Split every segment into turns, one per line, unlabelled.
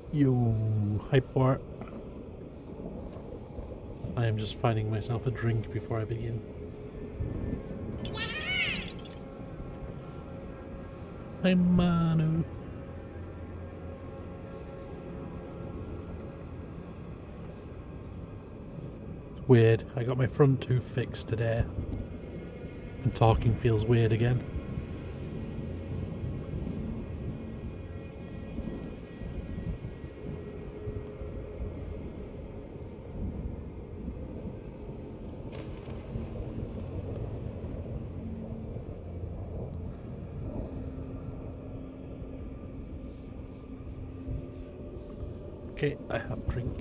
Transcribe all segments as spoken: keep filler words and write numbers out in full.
Yo, hi Bart. I am just finding myself a drink before I begin. Hi Manu. It's weird, I got my front tooth fixed today. And talking feels weird again. Okay, I have drink.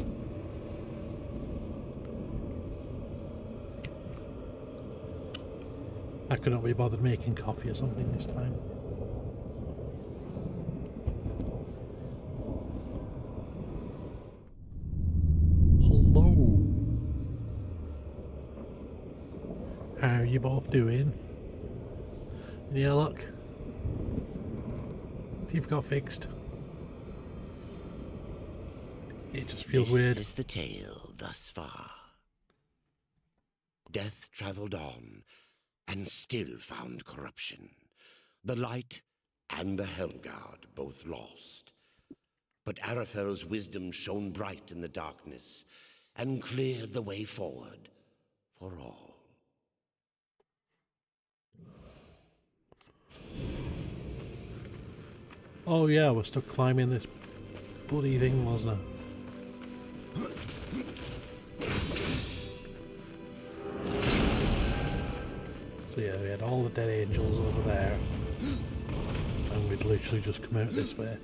I could not be bothered making coffee or something this time. Hello. How are you both doing? Yeah, look. Teeth got fixed. It just feels
this
weird.
This is the tale thus far. Death travelled on, and still found corruption. The light and the Helguard both lost. But Arafel's wisdom shone bright in the darkness, and cleared the way forward for all.
Oh yeah, we're still climbing this bloody thing, wasn't it? So yeah, we had all the dead angels over there, and we'd literally just come out this way.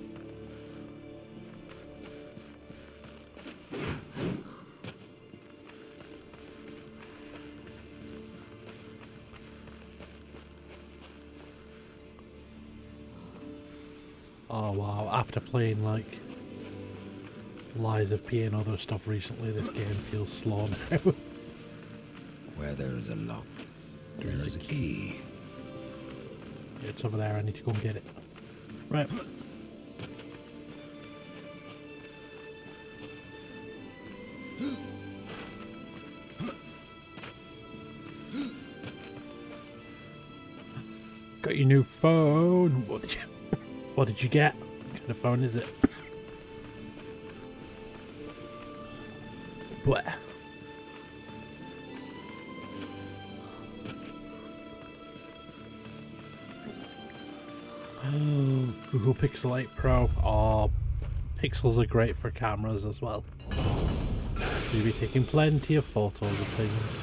Oh wow, after playing like Lies of P and other stuff recently, this game feels slow now.
Where there is a lock, there is a key.
Yeah, it's over there, I need to go and get it. Right. Got your new phone. What did you what did you get? What kind of phone is it? What? Oh, Google Pixel eight Pro. Oh, pixels are great for cameras as well. You'll be taking plenty of photos of things.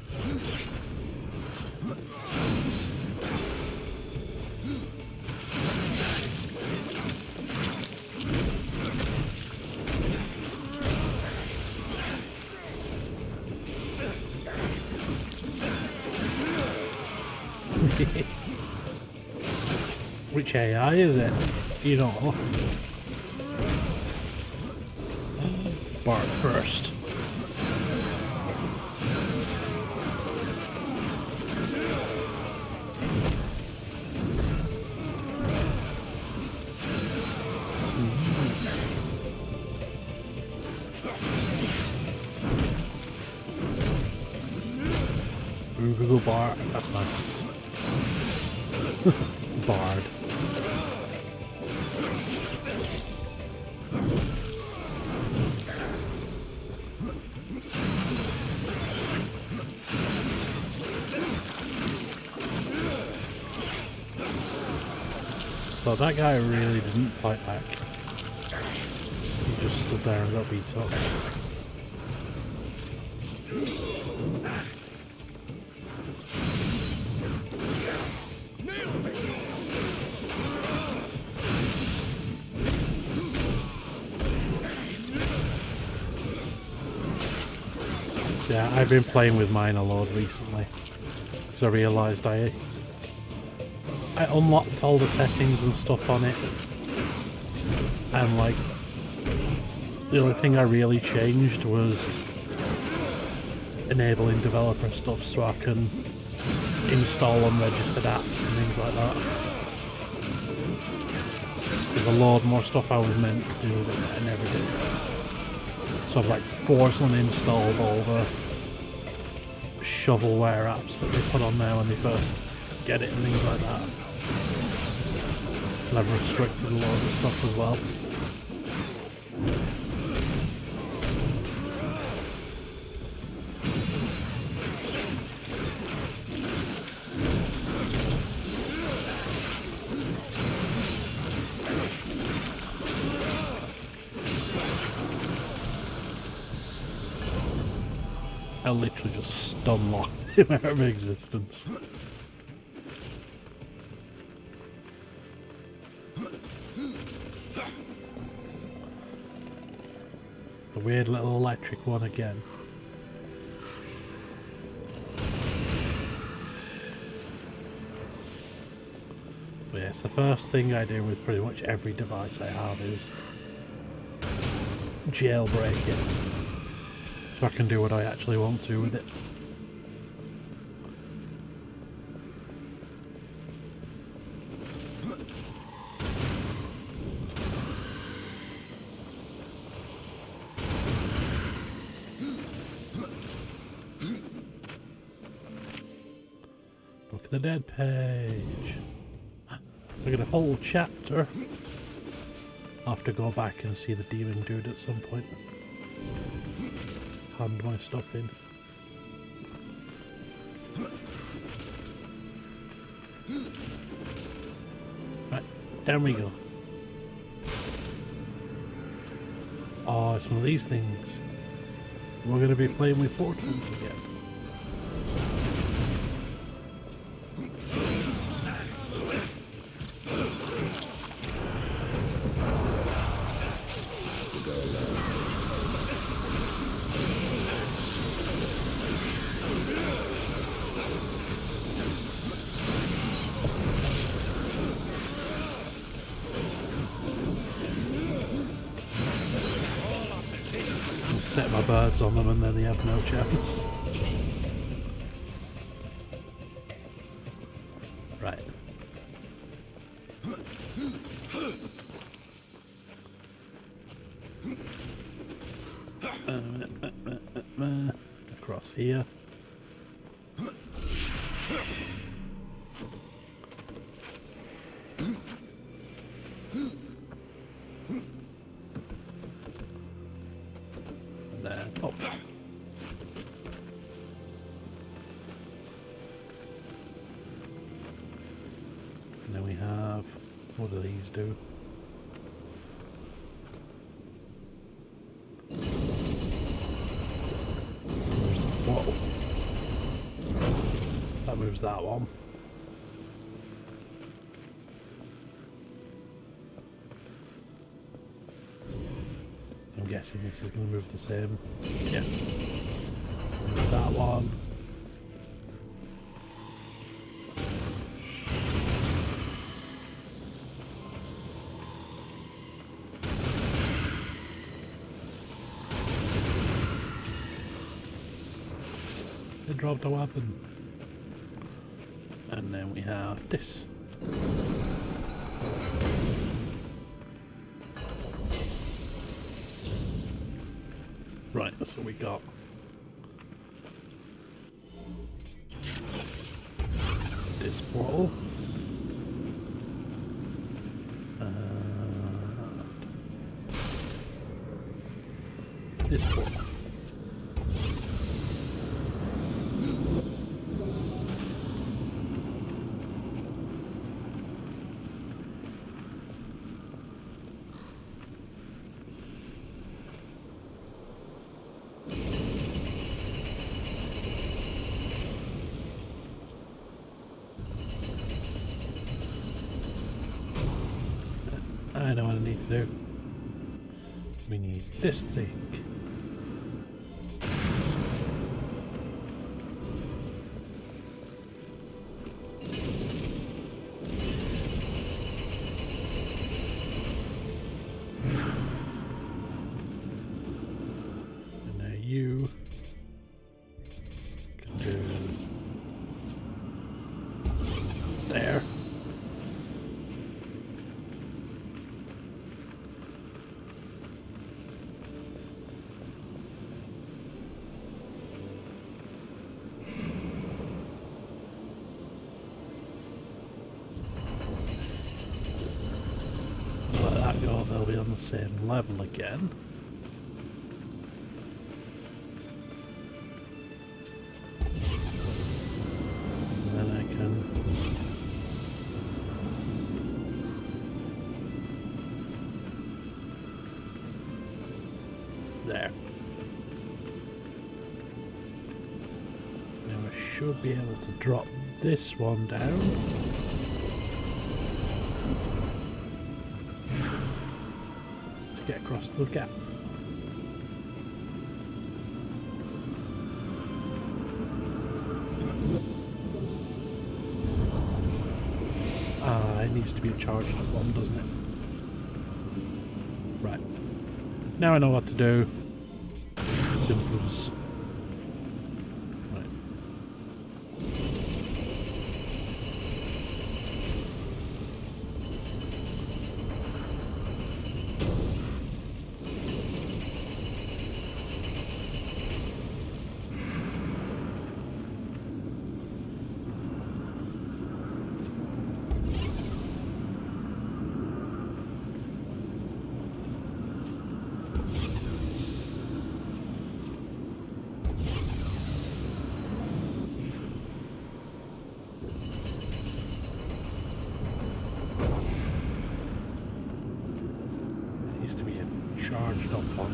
Which A I is it? You know. Bart first. Ooh, Google Bart. That's nice. Bard. So that guy really didn't fight back. He just stood there and got beat up. Yeah, I've been playing with mine a lot recently because I realised I I unlocked all the settings and stuff on it, and like the only thing I really changed was enabling developer stuff so I can install unregistered apps and things like that. There's a load more stuff I was meant to do that I never did. So I've like forcefully installed all the shovelware apps that they put on there when they first get it and things like that. And I've restricted a lot of the stuff as well. I literally just stun locked him out of existence. The weird little electric one again. But yes, the first thing I do with pretty much every device I have is jailbreak it. So I can do what I actually want to with it. Look at the dead page. Look at a whole chapter. I'll have to go back and see the demon dude at some point. Hand my stuff in. Right, down we go. Oh, it's one of these things. We're going to be playing with portals again. Set my birds on them and then they have no chance. Right. Uh, uh, uh, uh, uh, across here. What do these do? Whoa. So that moves that one. I'm guessing this is going to move the same. Yeah. Move that one. Dropped a weapon. And then we have this. Right, that's what we got. This portal. And this portal. I know what I need to do. We need this thing. And now you can do there. the same level again. And then I can... There. Now I should be able to drop this one down. To get across the gap. Ah, it needs to be a charged up one, doesn't it? Right. Now I know what to do. Simple as... Right. Charged up one.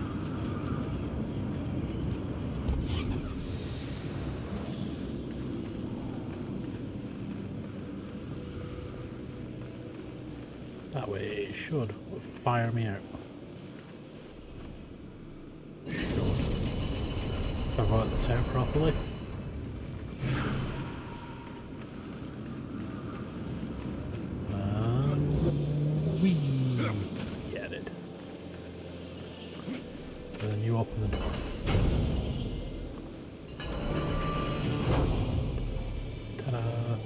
That way it should fire me out. Should. If I've worked this out properly. Um, wee. Get it. And then you open the door. Ta-da!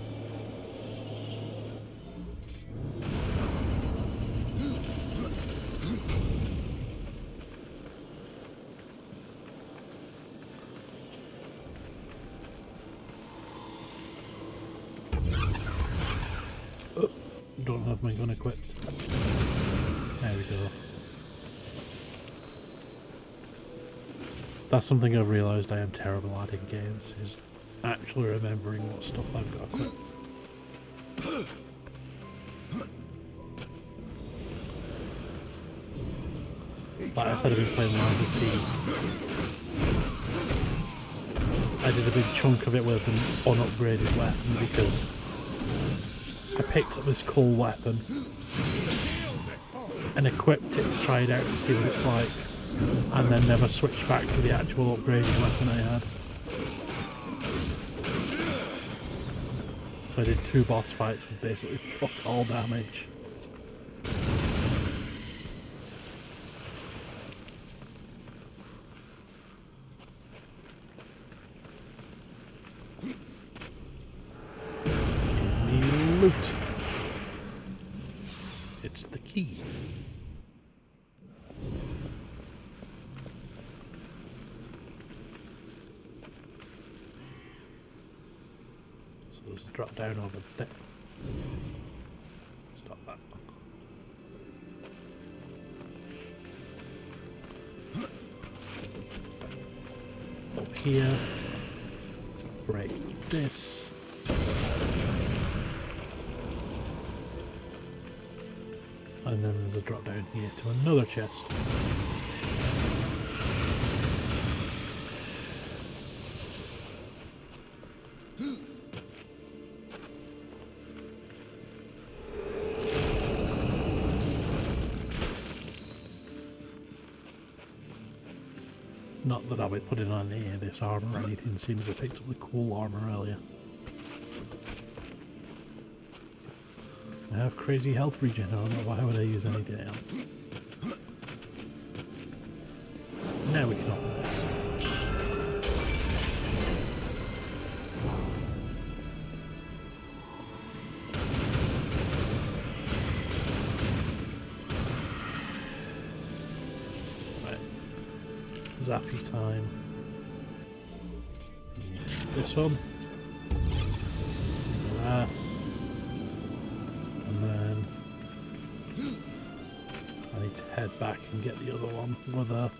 Oh, don't have my gun equipped. There we go. That's something I've realised I am terrible at in games, is actually remembering what stuff I've got equipped. Like I said, I've been playing Lines of P. I did a big chunk of it with an unupgraded weapon because I picked up this cool weapon and equipped it to try it out to see what it's like. And then never switched back to the actual upgraded weapon I had. So I did two boss fights with basically fuck all damage. Give me loot. It's the key. Drop down over there. Stop that. Up here. Break this. And then there's a drop down here to another chest. Not that I'll be putting on any of this armour or anything, seeing as I picked up the cool armour earlier. I have crazy health regen, I don't know why would I use anything else. Now we can open this. Zappy time. This one. That. And then I need to back and get the other one with a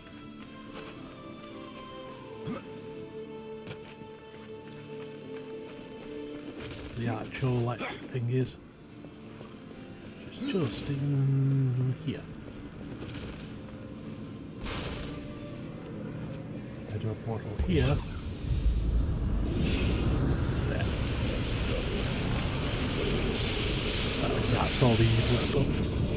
the actual electric thing is. Just, just in here. I do a portal here. There. That zaps all the evil stuff.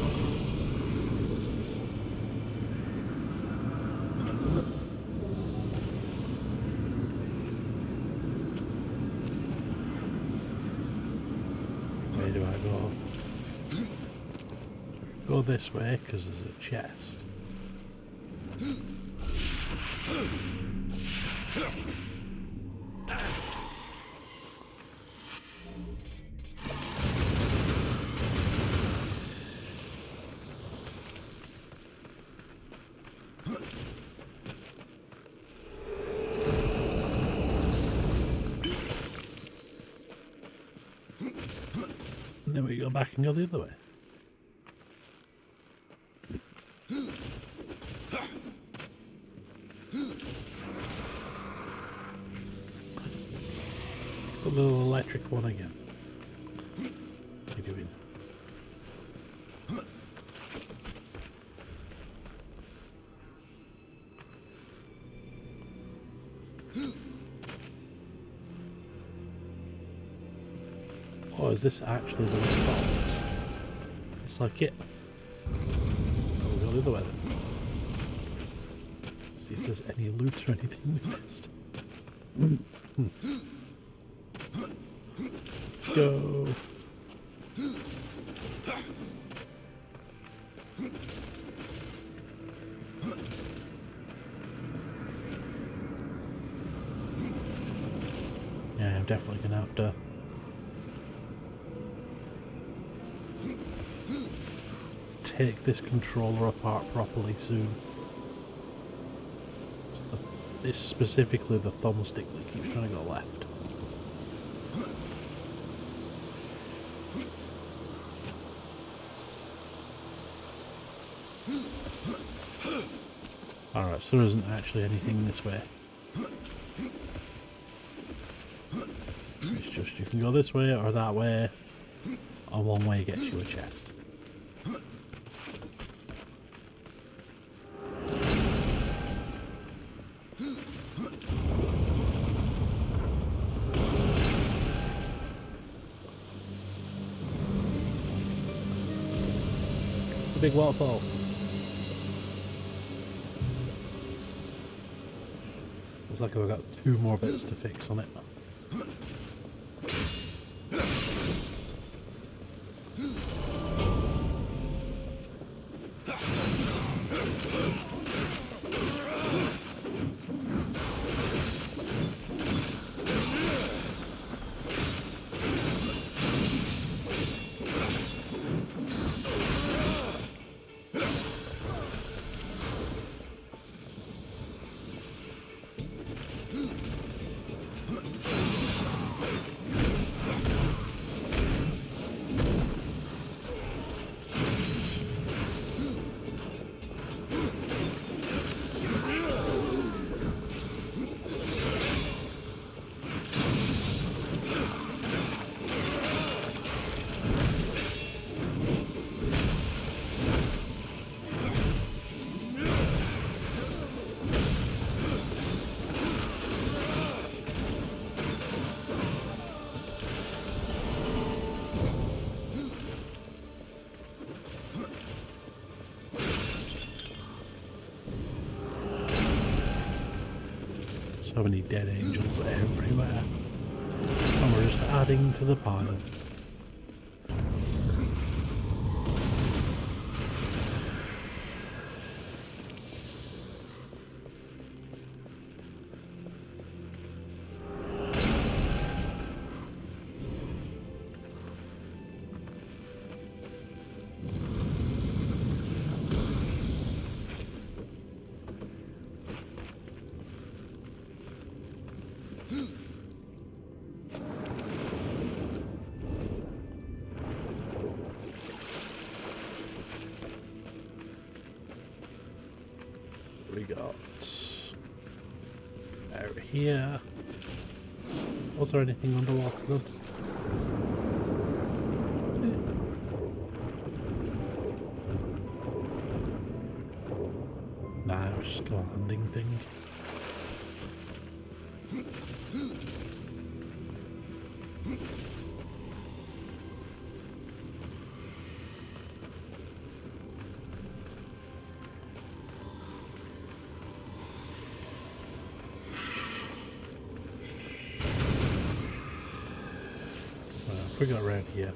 Where do I go? Go this way because there's a chest. And then we go back and go the other way. It's the little electric one again. What's he doing? Or is this actually the response? It's like it. Oh, we'll go the other way then. See if there's any loot or anything we missed. Go. Yeah, I'm definitely gonna have to take this controller apart properly soon. It's the, it's specifically the thumbstick that keeps trying to go left. Alright, so there isn't actually anything this way. It's just you can go this way or that way, or one way gets you a chest. The big waterfall. Looks like I've got two more bits to fix on it. So many dead angels everywhere, and we're just adding to the pile. got? Out here. Was there anything underwater then? Nah, it was just a landing thing. We got around here.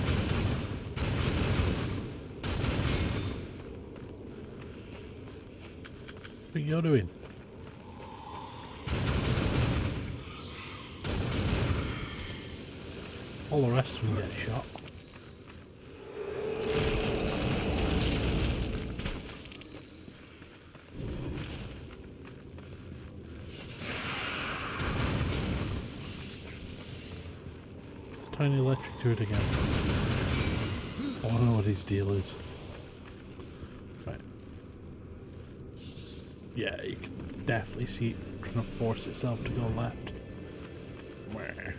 What are you doing? All the rest of them get shot. Tiny electric to it again. I want to know what his deal is. Right. Yeah, you can definitely see it trying to force itself to go left. Where?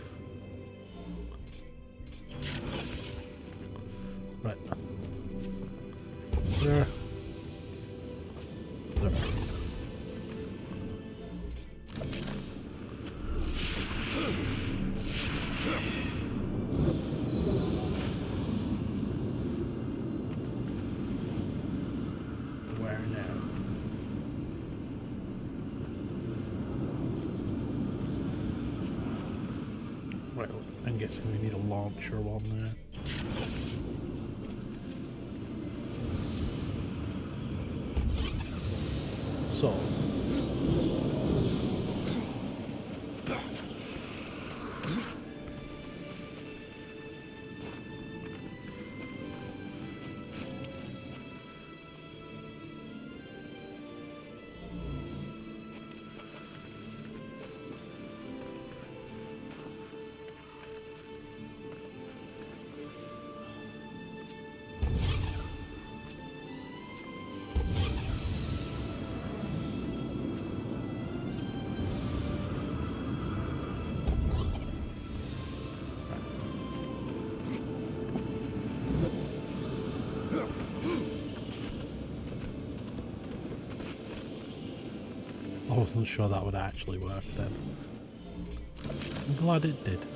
Right. There. There. I'm guessing we need a launcher one there. So. I wasn't sure that would actually work then. I'm glad it did.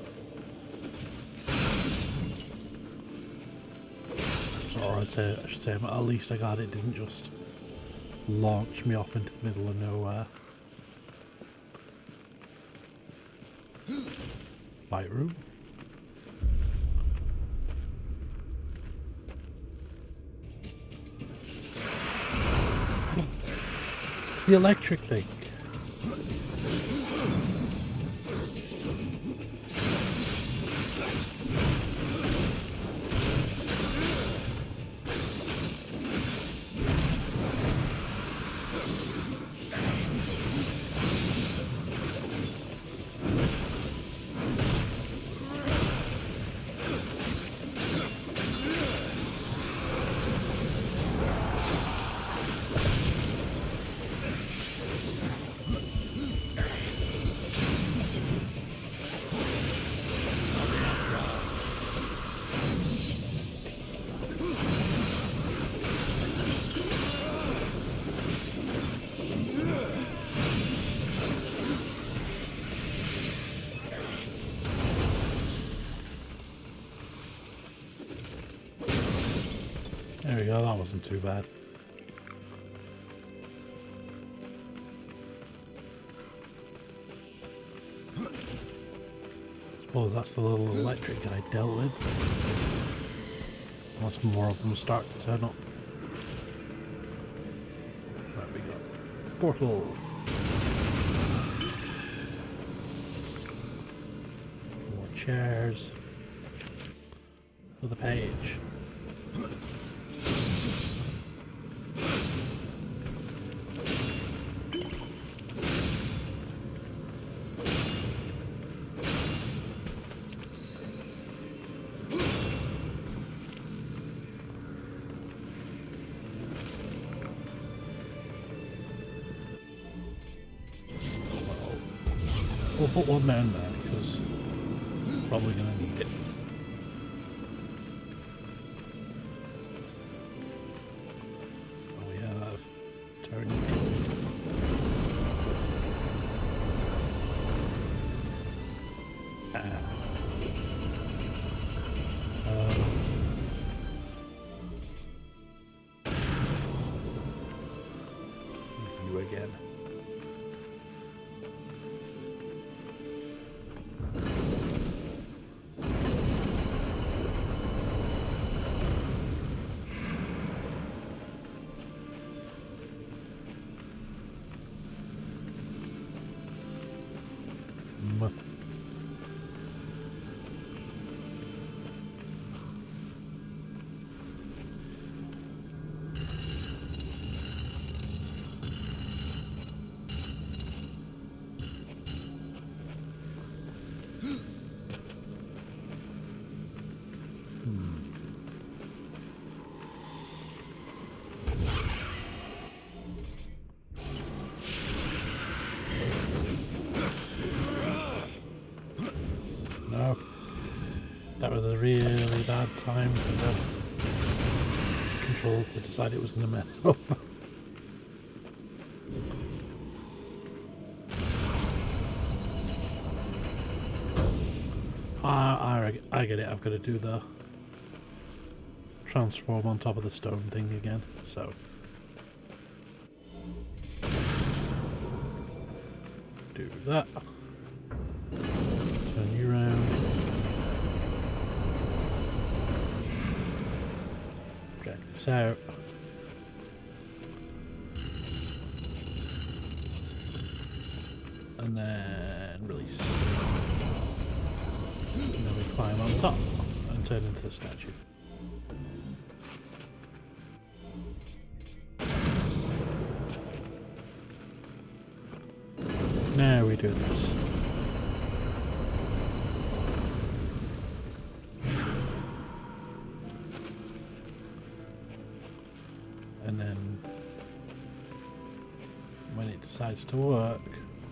Or I'd say, I should say, at least I glad it didn't just launch me off into the middle of nowhere. Light room. It's the electric thing. There we go, that wasn't too bad. I suppose that's the little electric guy dealt with. Unless more of them start to turn up. Right, we got portal. More chairs. With a page. We'll put one down there because probably going to need it. Oh, we have turning. Ah. Um. You again. No, that was a really bad time for the controls to decide it was going to mess up. I, I, I get it, I've got to do the transform on top of the stone thing again, so do that. Turn you around. Check this out. And then release. And then we climb on top and turn into the statue. Now we do this. And then when it decides to work,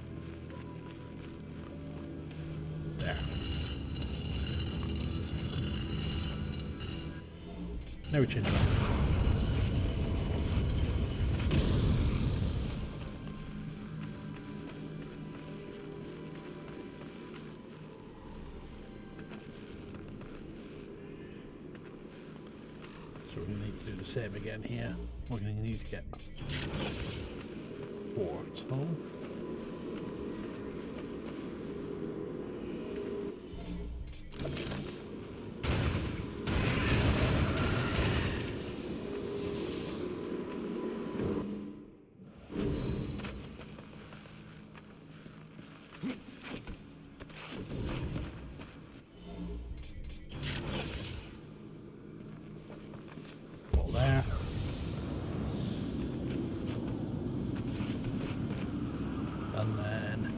there. Now we change it. So we're going to need to do the same again here. We're going to need to get portal. There. And then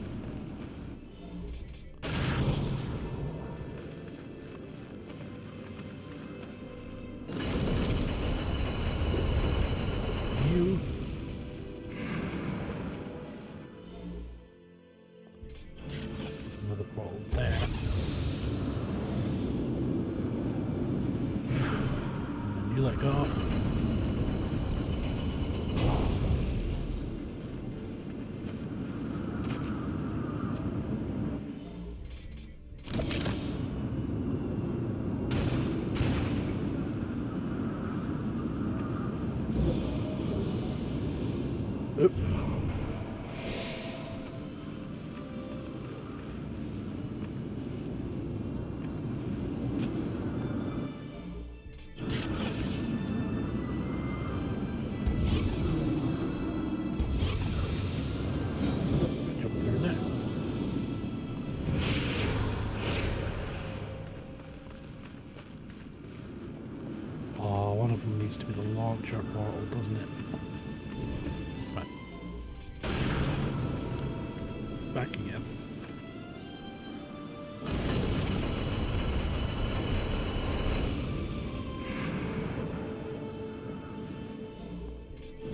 you another ball there. And then you let go. Oop. Jump through there. Oh, one of them needs to be the launcher portal, doesn't it? Back again.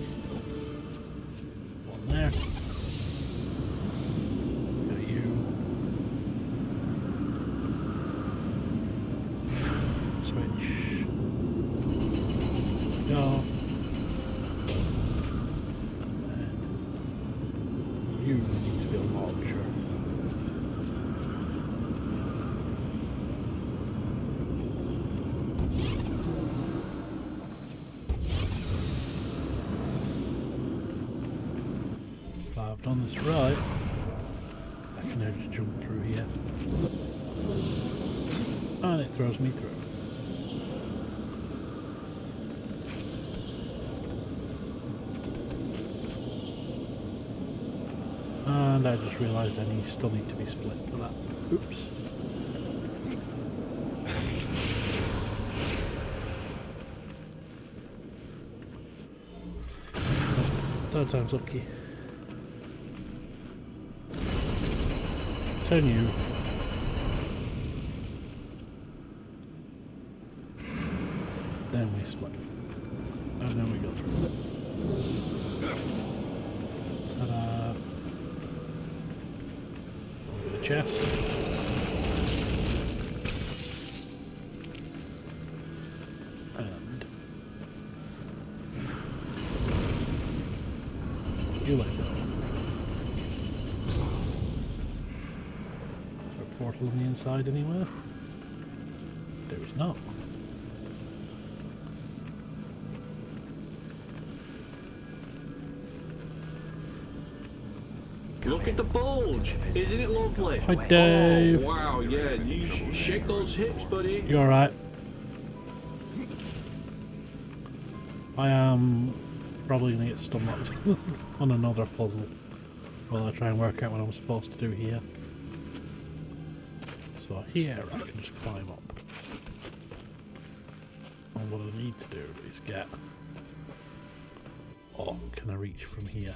One there. Got you. switch. Go. You need to be a launcher. If I've done this right, I can now just jump through here. And it throws me through. And I just realised I need, still need to be split for that. Oops. Third time's lucky. Turn you. Then we split. And then we go through. Ta-da! Over the chest. And you let go. Is there a portal on the inside anywhere? There is not.
Look at the bulge! Isn't it lovely?
Hi, Dave.
Oh, wow, yeah, you sh shake those hips, buddy.
You alright? I am probably going to get stomached on another puzzle while I try and work out what I'm supposed to do here. So here I can just climb up. And what I need to do is get... Oh, can I reach from here?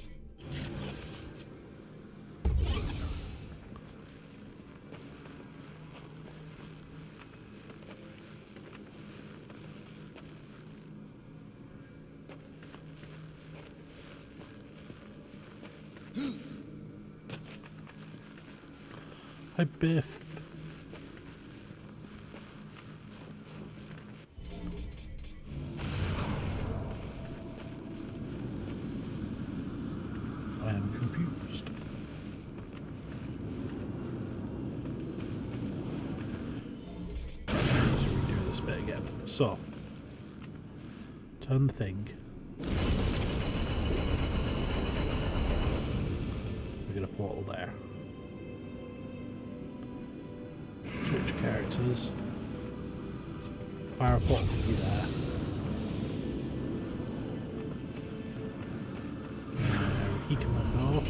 Hi, Biff. I am confused. Let's redo this bit again. So, turn the thing. We get a portal there. Switch characters. Fire a portal from you there. Now he can let go.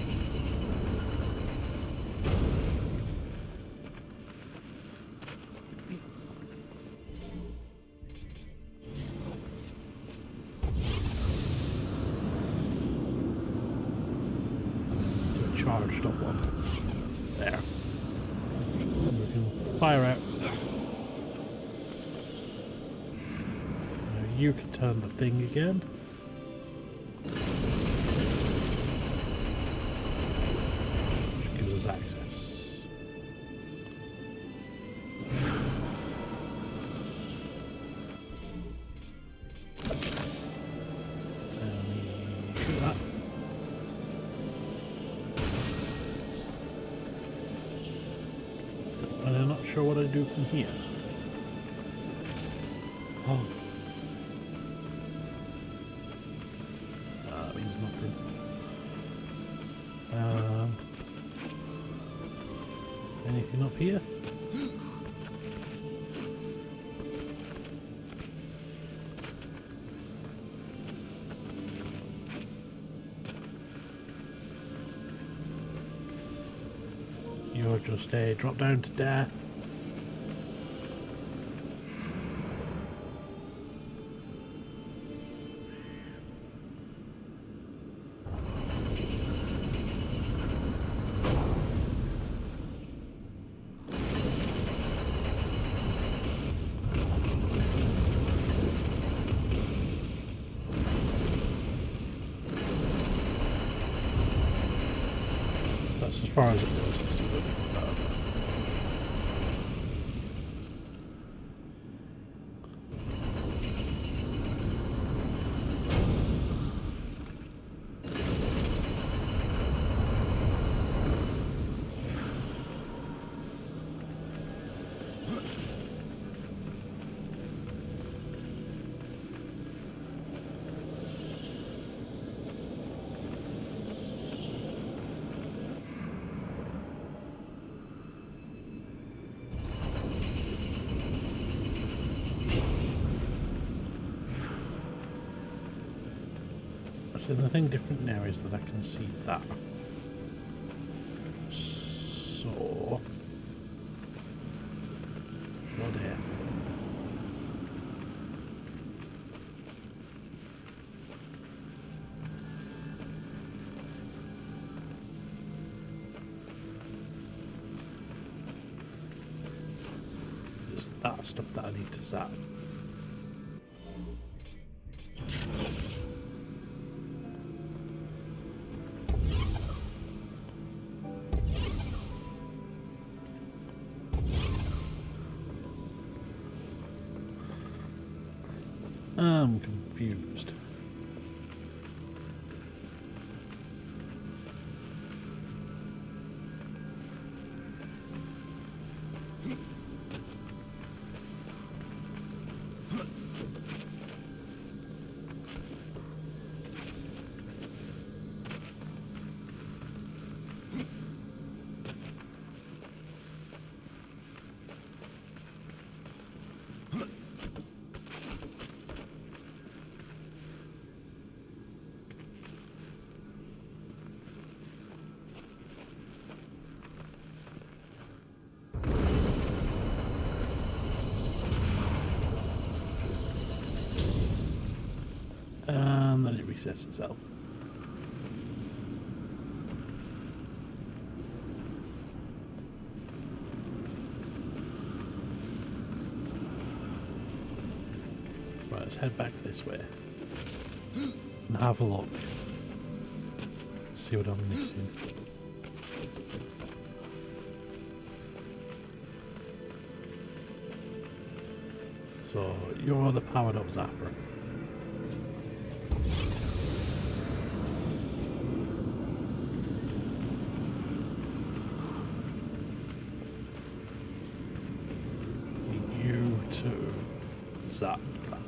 To a charged up one. There. We can fire out. Now you can turn the thing again. Which gives us access. And we shoot that. And I'm not sure what I do from here. Oh. That means nothing. Um, anything up here? You're just a drop down to death. That's as far as it goes. It's a little further. So the thing different now is that I can see that. So... what if... it's that stuff that I need to zap. I'm confused. And then it resets itself. Right, let's head back this way and have a look. See what I'm missing. So, you're the powered up zapper. You too zap that.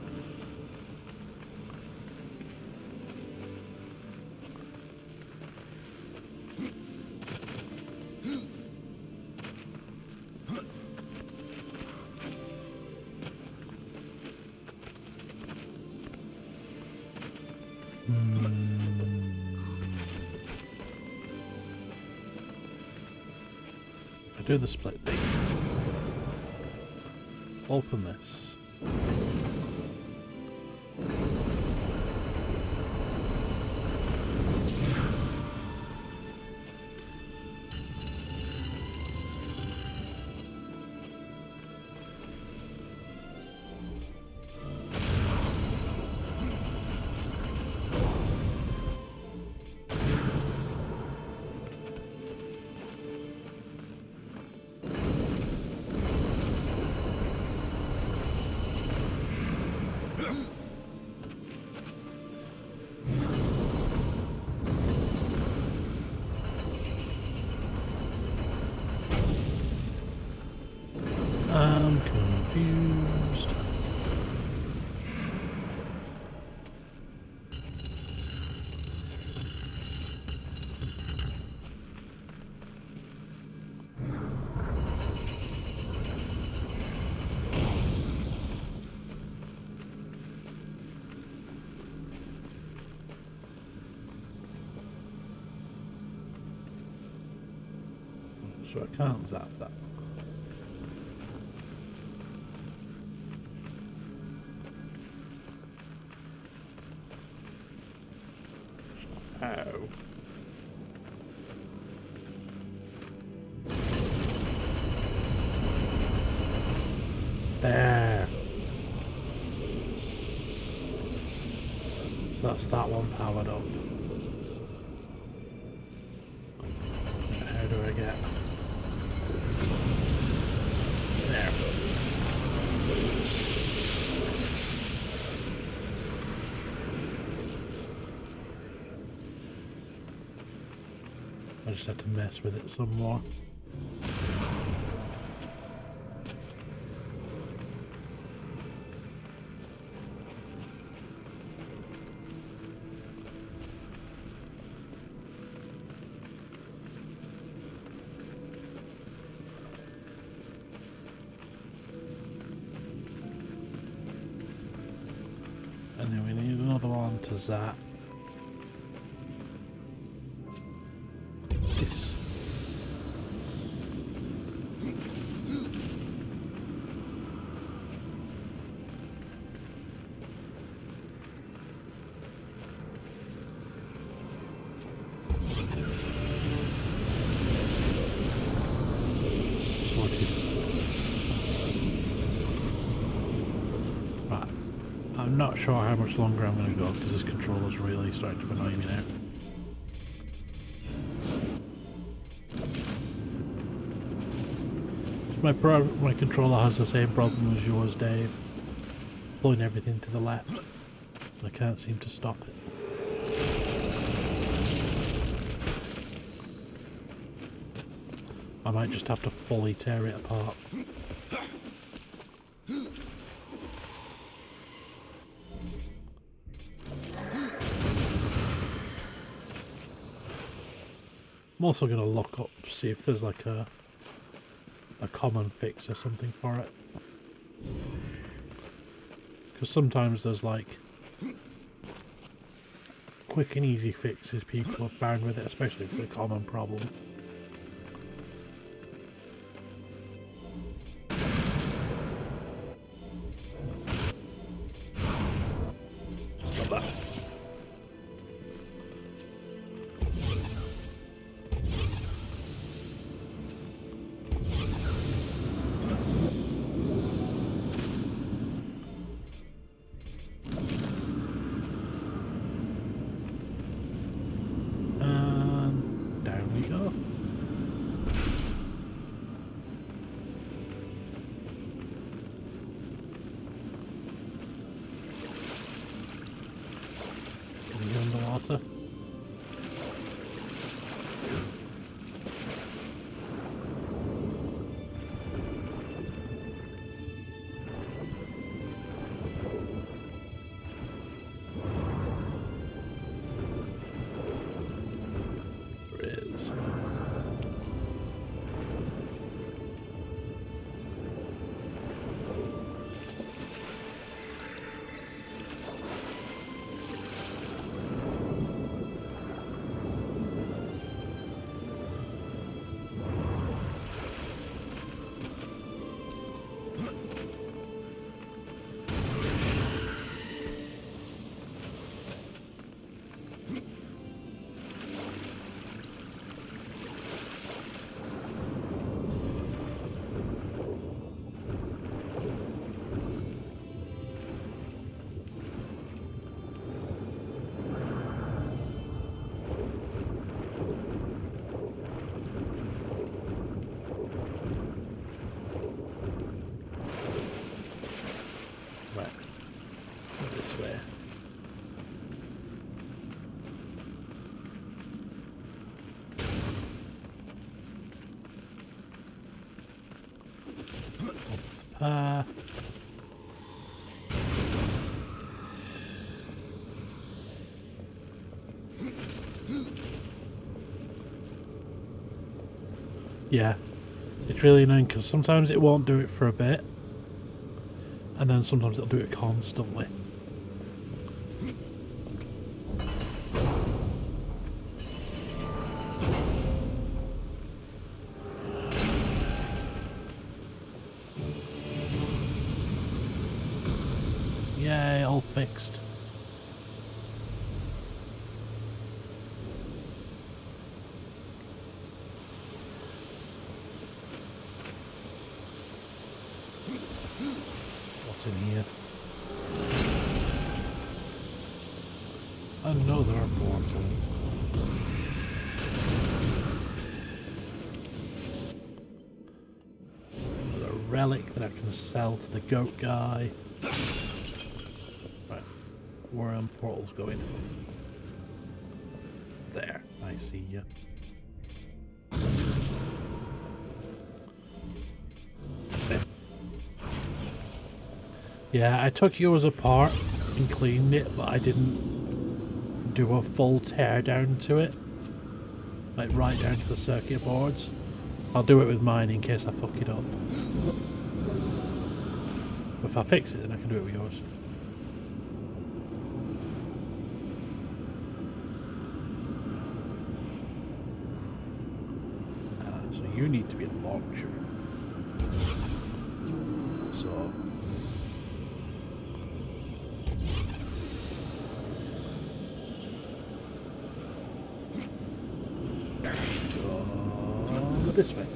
If I do the split thing, open this. I'm confused. So I can't zap that. Oh. There. So that's that one powered up. How do I get? There. I just had to mess with it some more. And then we need another one to zap. not sure how much longer I'm going to go because this controller's really starting to annoy me now. My pro my controller has the same problem as yours, Dave. Pulling everything to the left. And I can't seem to stop it. I might just have to fully tear it apart. I'm also going to look up, see if there's like a a common fix or something for it. Because sometimes there's like quick and easy fixes people have found with it, especially for a common problem. Stop that. Underwater. There is. This way. Uh, yeah, it's really annoying because sometimes it won't do it for a bit, and then sometimes it'll do it constantly. Yay, all fixed. What's in here? Another portal. Another relic that I can sell to the goat guy. Where am portals going? There, I see you. Yeah, I took yours apart and cleaned it, but I didn't do a full tear down to it. Like right down to the circuit boards. I'll do it with mine in case I fuck it up. But if I fix it, then I can do it with yours. You need to be a launcher. So go this way.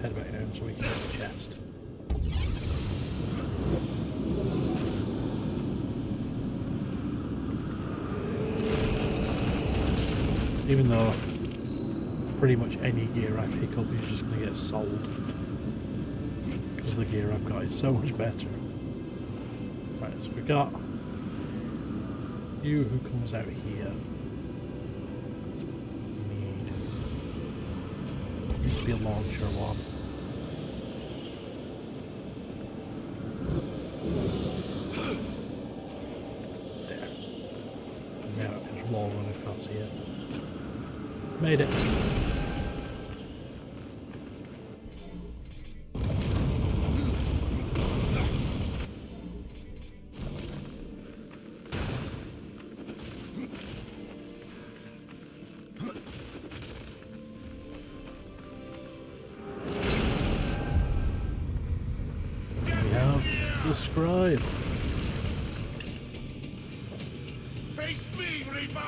head back down so we can get the chest. Even though pretty much any gear I pick up is just going to get sold. Because the gear I've got is so much better. Right, so we got you who comes out here. You need, needs to be a launcher one. There. And now I can just wall run across here. Made it. We have the scribe.
Face me, Reaper!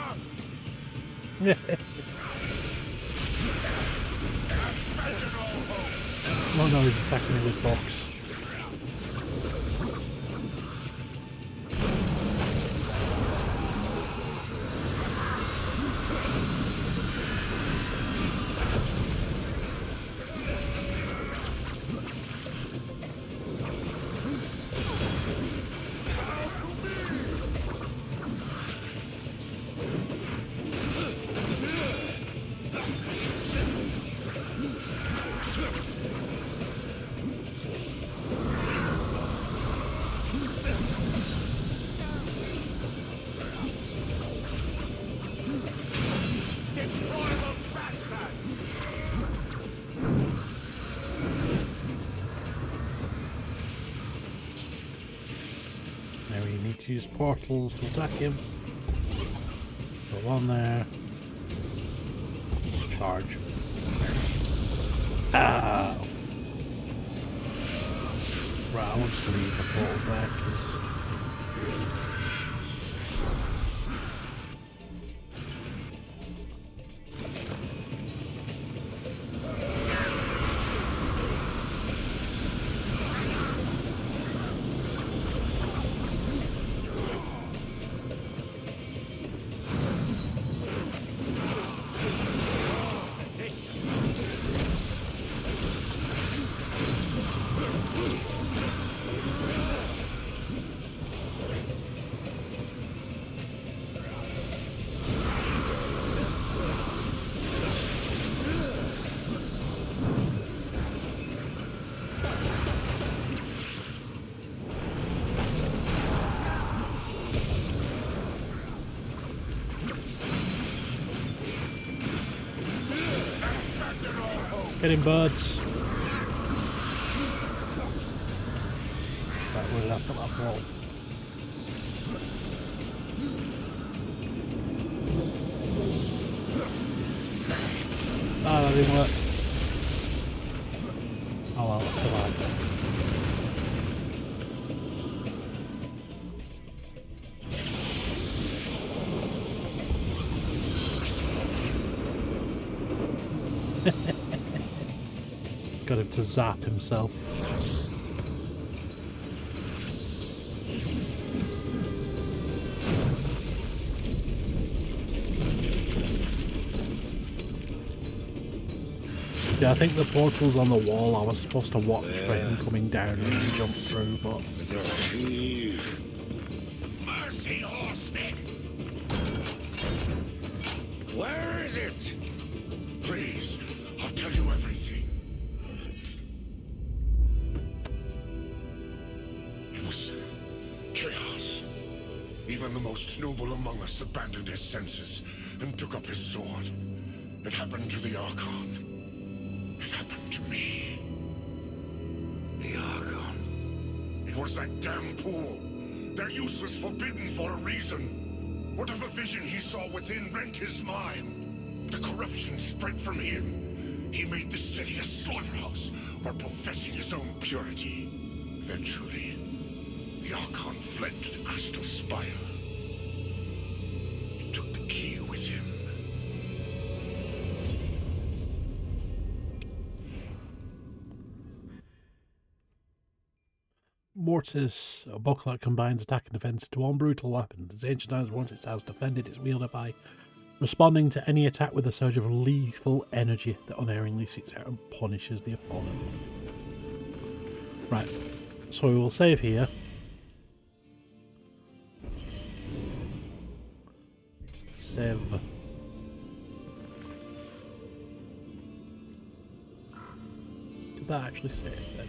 Oh no, he's attacking me with box. Now we need to use portals to attack him. So one there. Charge. Ah! Right, I want to leave the portal there because get him, birds. Right, where did I put that ball? Ah, that didn't work. Oh well, that's alright. Got him to zap himself. Yeah, I think the portal's on the wall. I was supposed to watch for him coming down and jump through, but
Mercy, horseman! Where is it? Please, I'll tell you everything. It was chaos. Even the most noble among us abandoned his senses and took up his sword. It happened to the Archon. It happened to me.
The Archon.
It was that damn pool. Their use was forbidden for a reason. Whatever vision he saw within rent his mind. The corruption spread from him. He made the city a slaughterhouse while professing his own purity. Eventually, the Archon fled to the Crystal Spire. He took the key with him.
Mortis, a book that combines attack and defense into one brutal weapon. As ancient times once it has defended, it's wielded by responding to any attack with a surge of lethal energy that unerringly seeks out and punishes the opponent. Right, so we will save here. Save. Did that actually save then?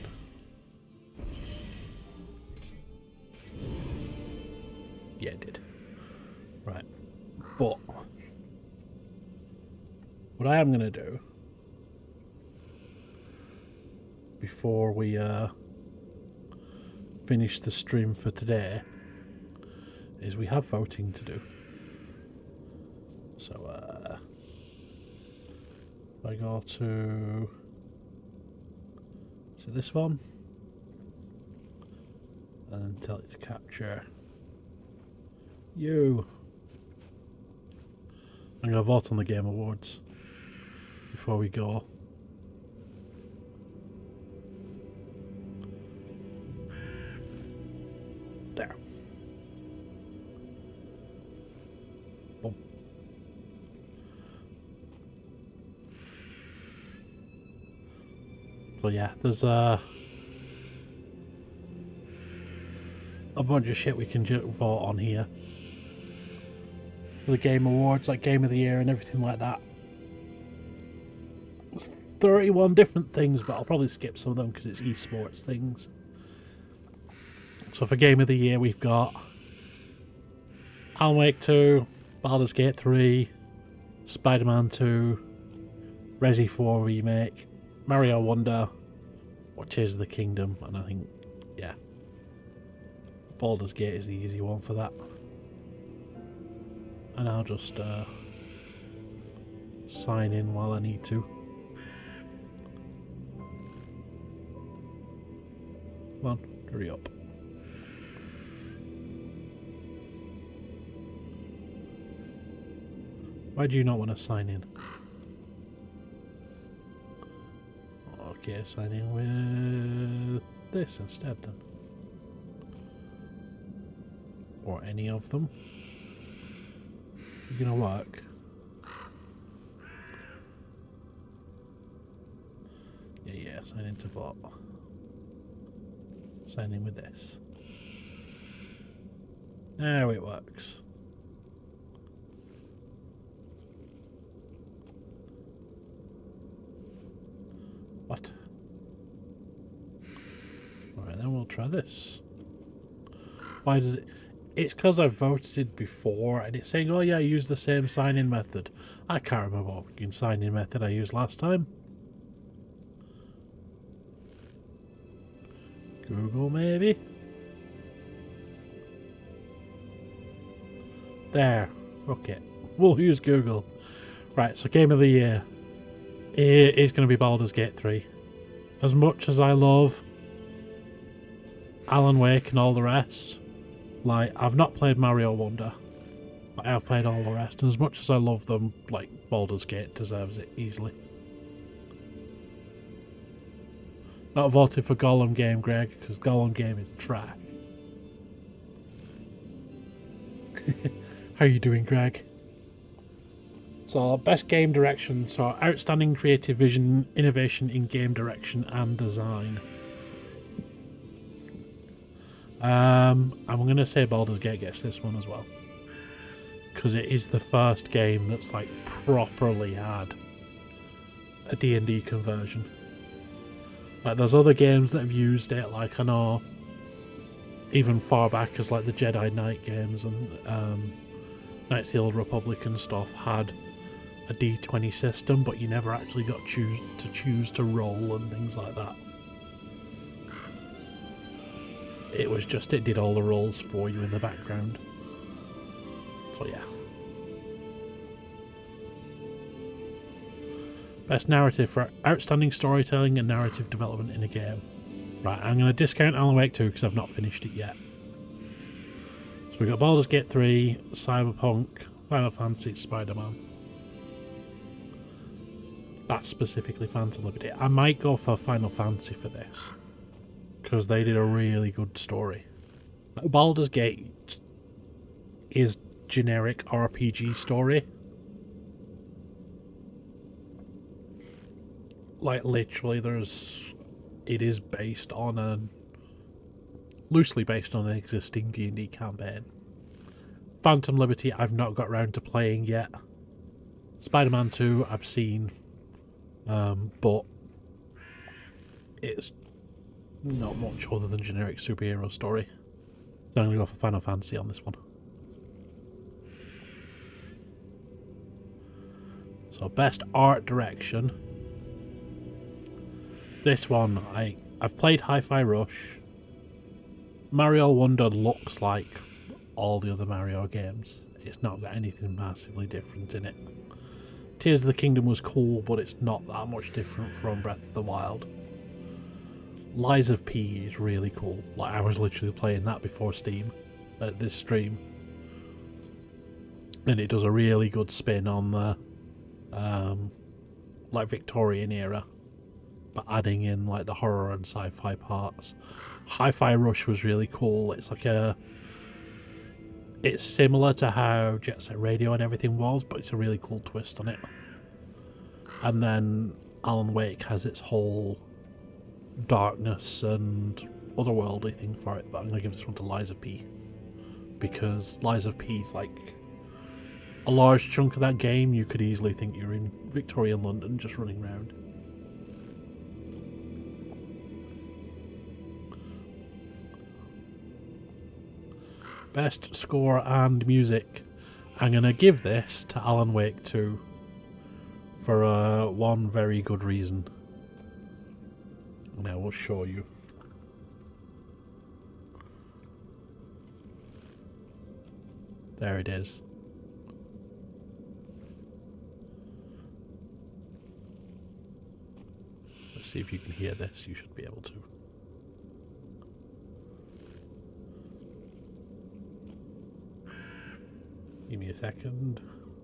Yeah, it did. Right, but what I am going to do before we uh, finish the stream for today is we have voting to do. So, uh, if I go to, to this one and then tell it to capture you. I'm going to vote on the Game Awards before we go. There. Boom. So yeah, there's uh, a bunch of shit we can vote on here. The Game Awards, like Game of the Year and everything like that. There's thirty-one different things, but I'll probably skip some of them because it's esports things. So for Game of the Year, we've got Alan Wake two, Baldur's Gate three, Spider-Man two, Resi four Remake, Mario Wonder, or Tears of the Kingdom, and I think, yeah, Baldur's Gate is the easy one for that. And I'll just uh, sign in while I need to. Come on, hurry up. Why do you not want to sign in? Okay, sign in with this instead then. Or any of them. You're gonna work. Yeah, yeah, sign in to vote. Sign in with this. Now it works. What? Alright, then we'll try this. Why does it... It's because I've voted before and it's saying, oh yeah, use the same sign-in method. I can't remember what fucking sign-in method I used last time. Google, maybe? There. Fuck it. We'll use Google. Right, so Game of the Year. It is going to be Baldur's Gate three. As much as I love Alan Wake and all the rest... Like, I've not played Mario Wonder, but I have played all the rest, and as much as I love them, like, Baldur's Gate deserves it easily. Not voted for Gollum Game, Greg, because Gollum Game is trash. How are you doing, Greg? So, best game direction, so outstanding creative vision, innovation in game direction and design. Um, I'm going to say Baldur's Gate gets this one as well. Because it is the first game that's like properly had a D and D conversion. Like there's other games that have used it, like I know even far back as like the Jedi Knight games and um, Knights of the Old Republic and stuff had a D twenty system, but you never actually got choose to choose to roll and things like that. It was just, it did all the rolls for you in the background. So yeah. Best narrative for outstanding storytelling and narrative development in a game. Right, I'm going to discount Alan Wake two because I've not finished it yet. So we've got Baldur's Gate three, Cyberpunk, Final Fantasy, Spider-Man. That's specifically Phantom Liberty. I might go for Final Fantasy for this. because they did a really good story. Baldur's Gate is generic R P G story. Like, literally, there's... It is based on a... loosely based on an existing D and D campaign. Phantom Liberty I've not got around to playing yet. Spider-Man two I've seen, um, but it's not much other than generic superhero story. So I'm going to go for Final Fantasy on this one. So best art direction. This one, I, I've played Hi-Fi Rush. Mario Wonder looks like all the other Mario games. It's not got anything massively different in it. Tears of the Kingdom was cool, but it's not that much different from Breath of the Wild. Lies of P is really cool. Like, I was literally playing that before Steam at this stream. And it does a really good spin on the um, like Victorian era, but adding in like the horror and sci-fi parts. Hi-Fi Rush was really cool. It's like a It's similar to how Jet Set Radio and everything was, but it's a really cool twist on it. And then Alan Wake has its whole darkness and otherworldly thing for it, but I'm going to give this one to Lies of P. Because Lies of P is like a large chunk of that game. You could easily think you're in Victorian London just running around. Best score and music. I'm going to give this to Alan Wake two for uh, one very good reason. And I will show you. There it is. Let's see if you can hear this. You should be able to. Give me a second.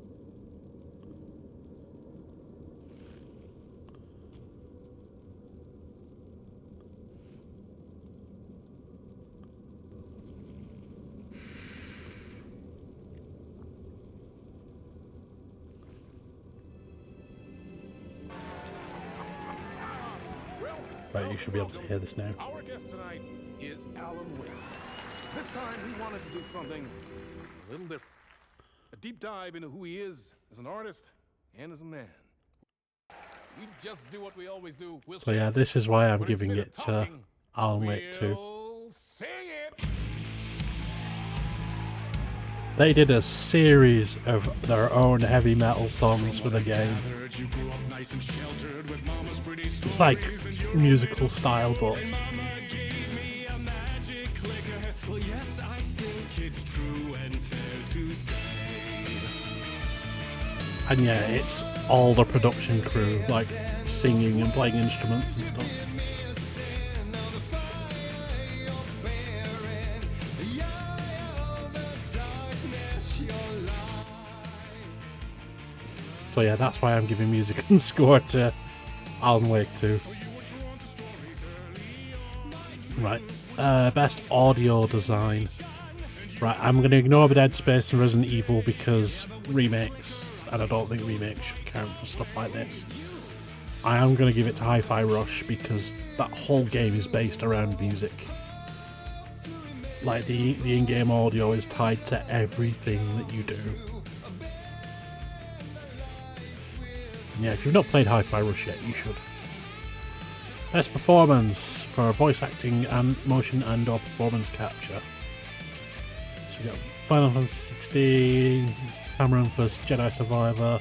Right, you should be able to hear this now.
Our guest tonight is Alan Wake. This time he wanted to do something a little different. A deep dive into who he is as an artist and as a man. We just do what we always do. We'll
so yeah, this is why I'm giving it to Alan Wake two.
Sing it.
They did a series of their own heavy metal songs for the game. It's like musical style, but and yeah, it's all the production crew like singing and playing instruments and stuff. So yeah, that's why I'm giving music and score to Alan Wake two. Right, uh, best audio design. Right, I'm going to ignore the Dead Space and Resident Evil because remakes, and I don't think remakes should count for stuff like this. I am going to give it to Hi-Fi Rush because that whole game is based around music. Like, the, the in-game audio is tied to everything that you do. Yeah, if you've not played Hi-Fi Rush yet, you should. Best performance for voice acting and motion and or performance capture. So we got Final Fantasy sixteen, Cameron for Jedi Survivor,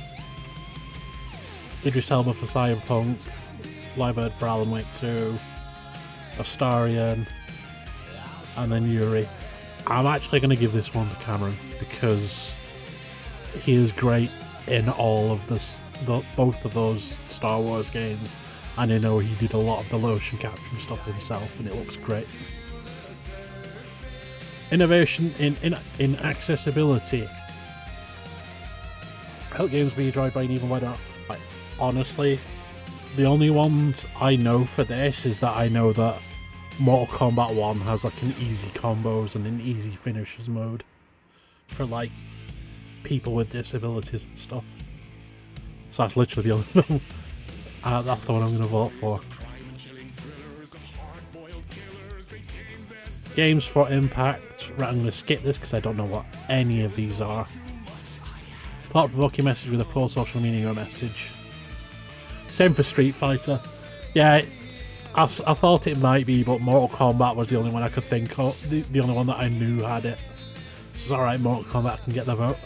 Idris Elba for Cyberpunk, Libert for Alan Wake two, Astarion, and then Yuri. I'm actually going to give this one to Cameron because he is great in all of this. The, both of those Star Wars games, and I know he did a lot of the motion capture stuff himself, and it looks great. Innovation in in, in accessibility. Help games be enjoyed by an even wider. Like, honestly, the only ones I know for this is that I know that Mortal Kombat one has like an easy combos and an easy finishes mode for like people with disabilities and stuff. So that's literally the only one. Uh, that's the one I'm going to vote for. Games for Impact. Right, I'm going to skip this because I don't know what any of these are. Thought-provoking message with a pro-social meaning or message. Same for Street Fighter. Yeah, it's, I, I thought it might be, but Mortal Kombat was the only one I could think of. The, the only one that I knew had it. So it's alright, Mortal Kombat can get the vote.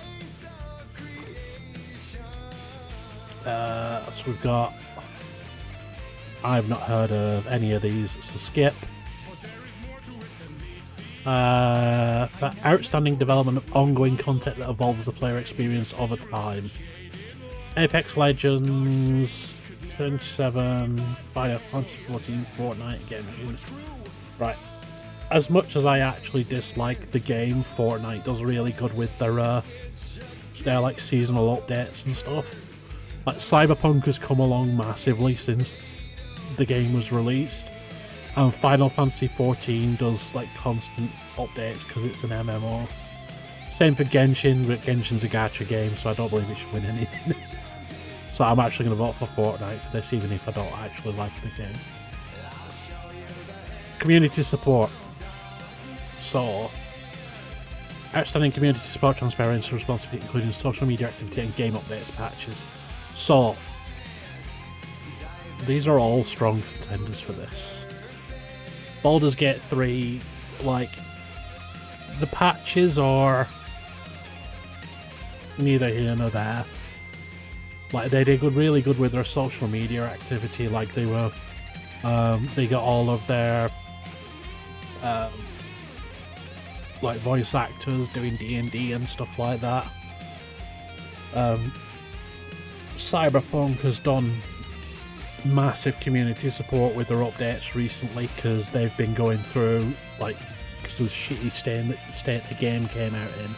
Uh, so we've got... I've not heard of any of these, so skip. Uh, for outstanding development of ongoing content that evolves the player experience over time. Apex Legends, twenty-seven, Final Fantasy fourteen, Fortnite, Genshin. Right. As much as I actually dislike the game, Fortnite does really good with their, uh, their like seasonal updates and stuff. Like Cyberpunk has come along massively since the game was released. And Final Fantasy fourteen does like constant updates because it's an M M O. Same for Genshin, but Genshin's a gacha game, so I don't believe it should win anything. So I'm actually going to vote for Fortnite for this, even if I don't actually like the game. Community support. So, outstanding community support, transparency, responsibility, including social media activity and game updates patches. So, these are all strong contenders for this. Baldur's Gate three, like, the patches are neither here nor there. Like, they did good, really good with their social media activity. Like, they were, um, they got all of their, um, like, voice actors doing D and D and stuff like that. Um, Cyberpunk has done massive community support with their updates recently because they've been going through, like, because of the shitty state that state the game came out in,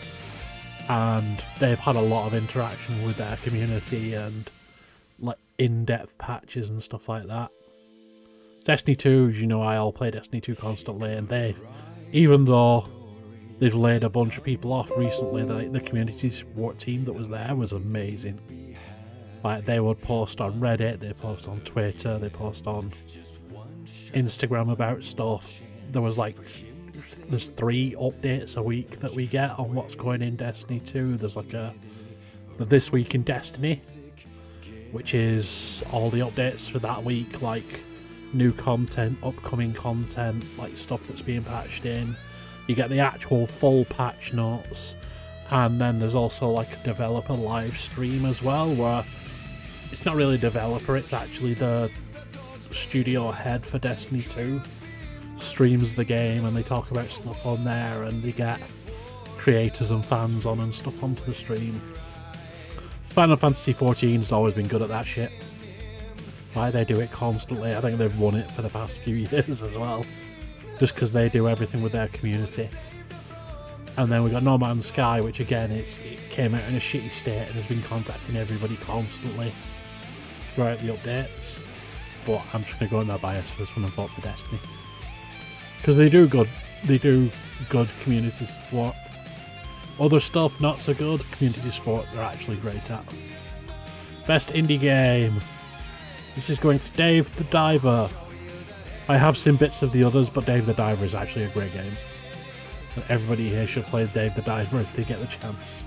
and they've had a lot of interaction with their community and like in-depth patches and stuff like that. Destiny two, you know, I all play Destiny two constantly, and they, even though they've laid a bunch of people off recently, the, the community support team that was there was amazing. Like, they would post on Reddit, they post on Twitter, they post on Instagram about stuff. There was like, there's three updates a week that we get on what's going in Destiny two. There's like a, the This Week in Destiny, which is all the updates for that week, like new content, upcoming content, like stuff that's being patched in. You get the actual full patch notes, and then there's also like a developer live stream as well, where it's not really a developer, it's actually the studio head for Destiny two streams the game, and they talk about stuff on there, and they get creators and fans on and stuff onto the stream. Final Fantasy fourteen has always been good at that shit. Like, they do it constantly. I think they've won it for the past few years as well, just because they do everything with their community. And then we got No Man's Sky, which again, it's, it came out in a shitty state and has been contacting everybody constantly throughout the updates. But I'm just going to go on their bias for this one and vote for Destiny, because they do good, they do good community support. Other stuff, not so good. Community support, they're actually great at. Best indie game. This is going to Dave the Diver. I have seen bits of the others, but Dave the Diver is actually a great game. And everybody here should play Dave the Diver if they get the chance.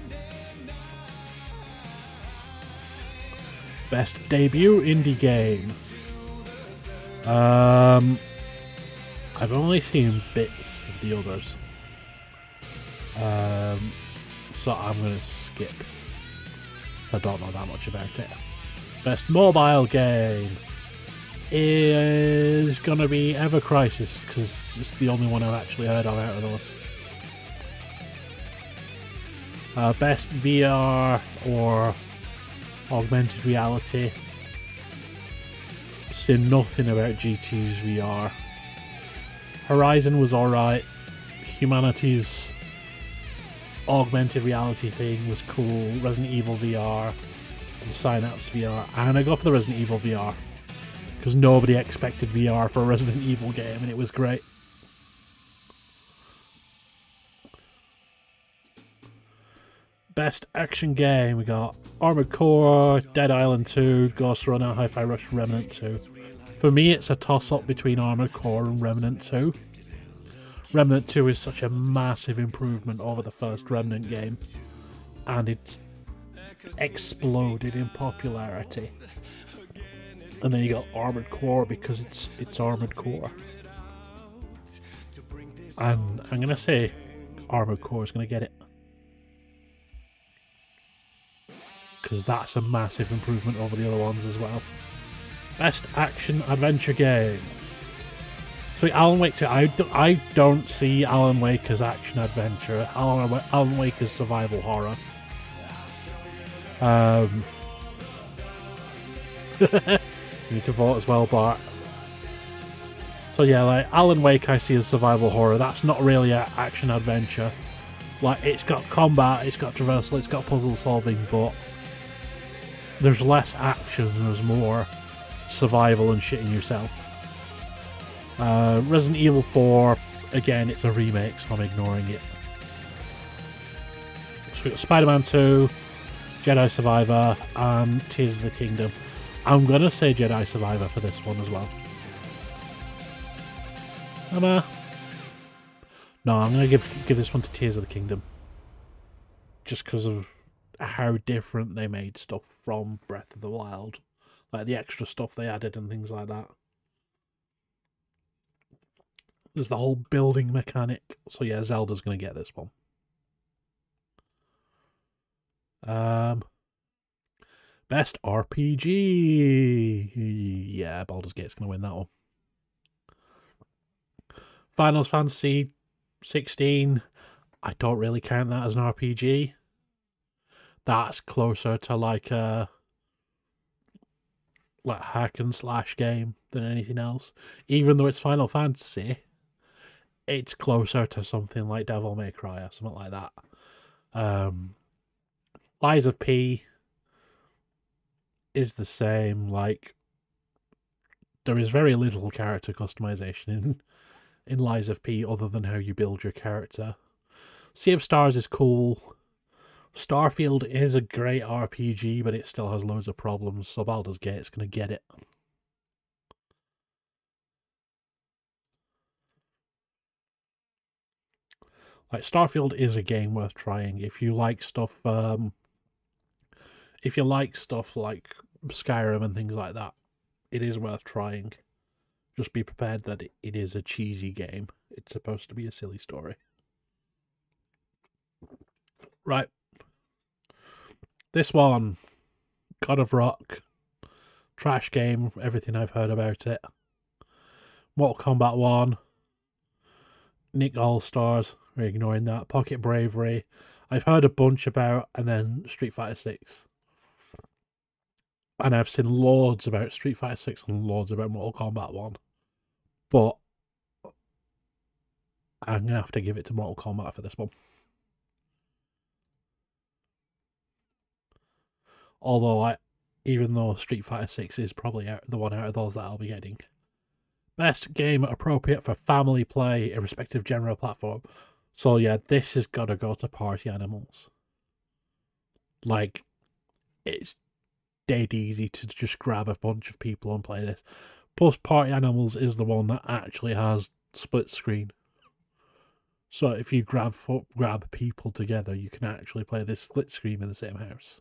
Best debut indie game. Um, I've only seen bits of the others. Um, so I'm going to skip, because I don't know that much about it. Best mobile game is going to be Ever Crisis, because it's the only one I've actually heard of out of those. Uh, best V R or augmented reality. Say nothing about G T's V R. Horizon was alright. Humanity's augmented reality thing was cool. Resident Evil V R and Synapse V R. And I go for the Resident Evil V R, because nobody expected V R for a Resident Evil game, and it was great. Best action game, we got Armored Core, Dead Island two, Ghost Runner, Hi-Fi Rush, Remnant two. For me, it's a toss-up between Armored Core and Remnant two. Remnant two is such a massive improvement over the first Remnant game, and it's exploded in popularity. And then you got Armored Core because it's it's Armored Core. And I'm gonna say Armored Core is gonna get it, because that's a massive improvement over the other ones as well. Best action adventure game. So Alan Wake two, I, do, I don't see Alan Wake as action adventure. Alan, Alan Wake is survival horror. Um, you need to vote as well, Bart. So yeah, like Alan Wake I see as survival horror. That's not really an action adventure. Like, it's got combat, it's got traversal, it's got puzzle solving, but there's less action, there's more survival and shitting yourself. Uh, Resident Evil four, again, it's a remake, so I'm ignoring it. So we've got Spider-Man two, Jedi Survivor, and Tears of the Kingdom. I'm gonna say Jedi Survivor for this one as well. Am I? No, I'm gonna give give this one to Tears of the Kingdom. Just because of how different they made stuff from Breath of the Wild. Like the extra stuff they added and things like that. There's the whole building mechanic. So yeah, Zelda's going to get this one. Um, Best R P G. Yeah, Baldur's Gate's going to win that one. Final Fantasy sixteen. I don't really count that as an R P G. That's closer to like a like hack and slash game than anything else. Even though it's Final Fantasy, it's closer to something like Devil May Cry or something like that. Um, Lies of P is the same. Like, there is very little character customization in in Lies of P other than how you build your character. Sea of Stars is cool. Starfield is a great R P G, but it still has loads of problems, so Baldur's Gate's going to get it. Like, Starfield is a game worth trying if you like stuff, um, if you like stuff like Skyrim and things like that. It is worth trying. Just be prepared that it is a cheesy game. It's supposed to be a silly story. Right. This one, God of Rock, trash game, everything I've heard about it. Mortal Kombat one, Nick All-Stars, we're ignoring that. Pocket Bravery, I've heard a bunch about, and then Street Fighter six. And I've seen loads about Street Fighter six and loads about Mortal Kombat one. But I'm going to have to give it to Mortal Kombat for this one. Although, I, even though Street Fighter six is probably out, the one out of those that I'll be getting. Best game appropriate for family play, irrespective of genre platform. So yeah, this has got to go to Party Animals. Like, it's dead easy to just grab a bunch of people and play this. Plus, Party Animals is the one that actually has split screen. So if you grab grab people together, you can actually play this split screen in the same house.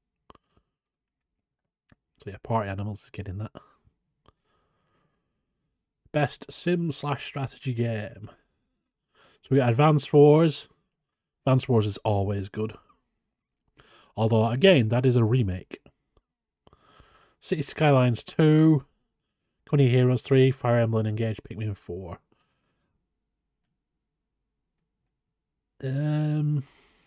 So yeah, Party Animals is getting that. Best sim slash strategy game. So we got Advance Wars. Advance Wars is always good. Although, again, that is a remake. City Skylines two. twenty Heroes three. Fire Emblem Engage Pikmin four. Um,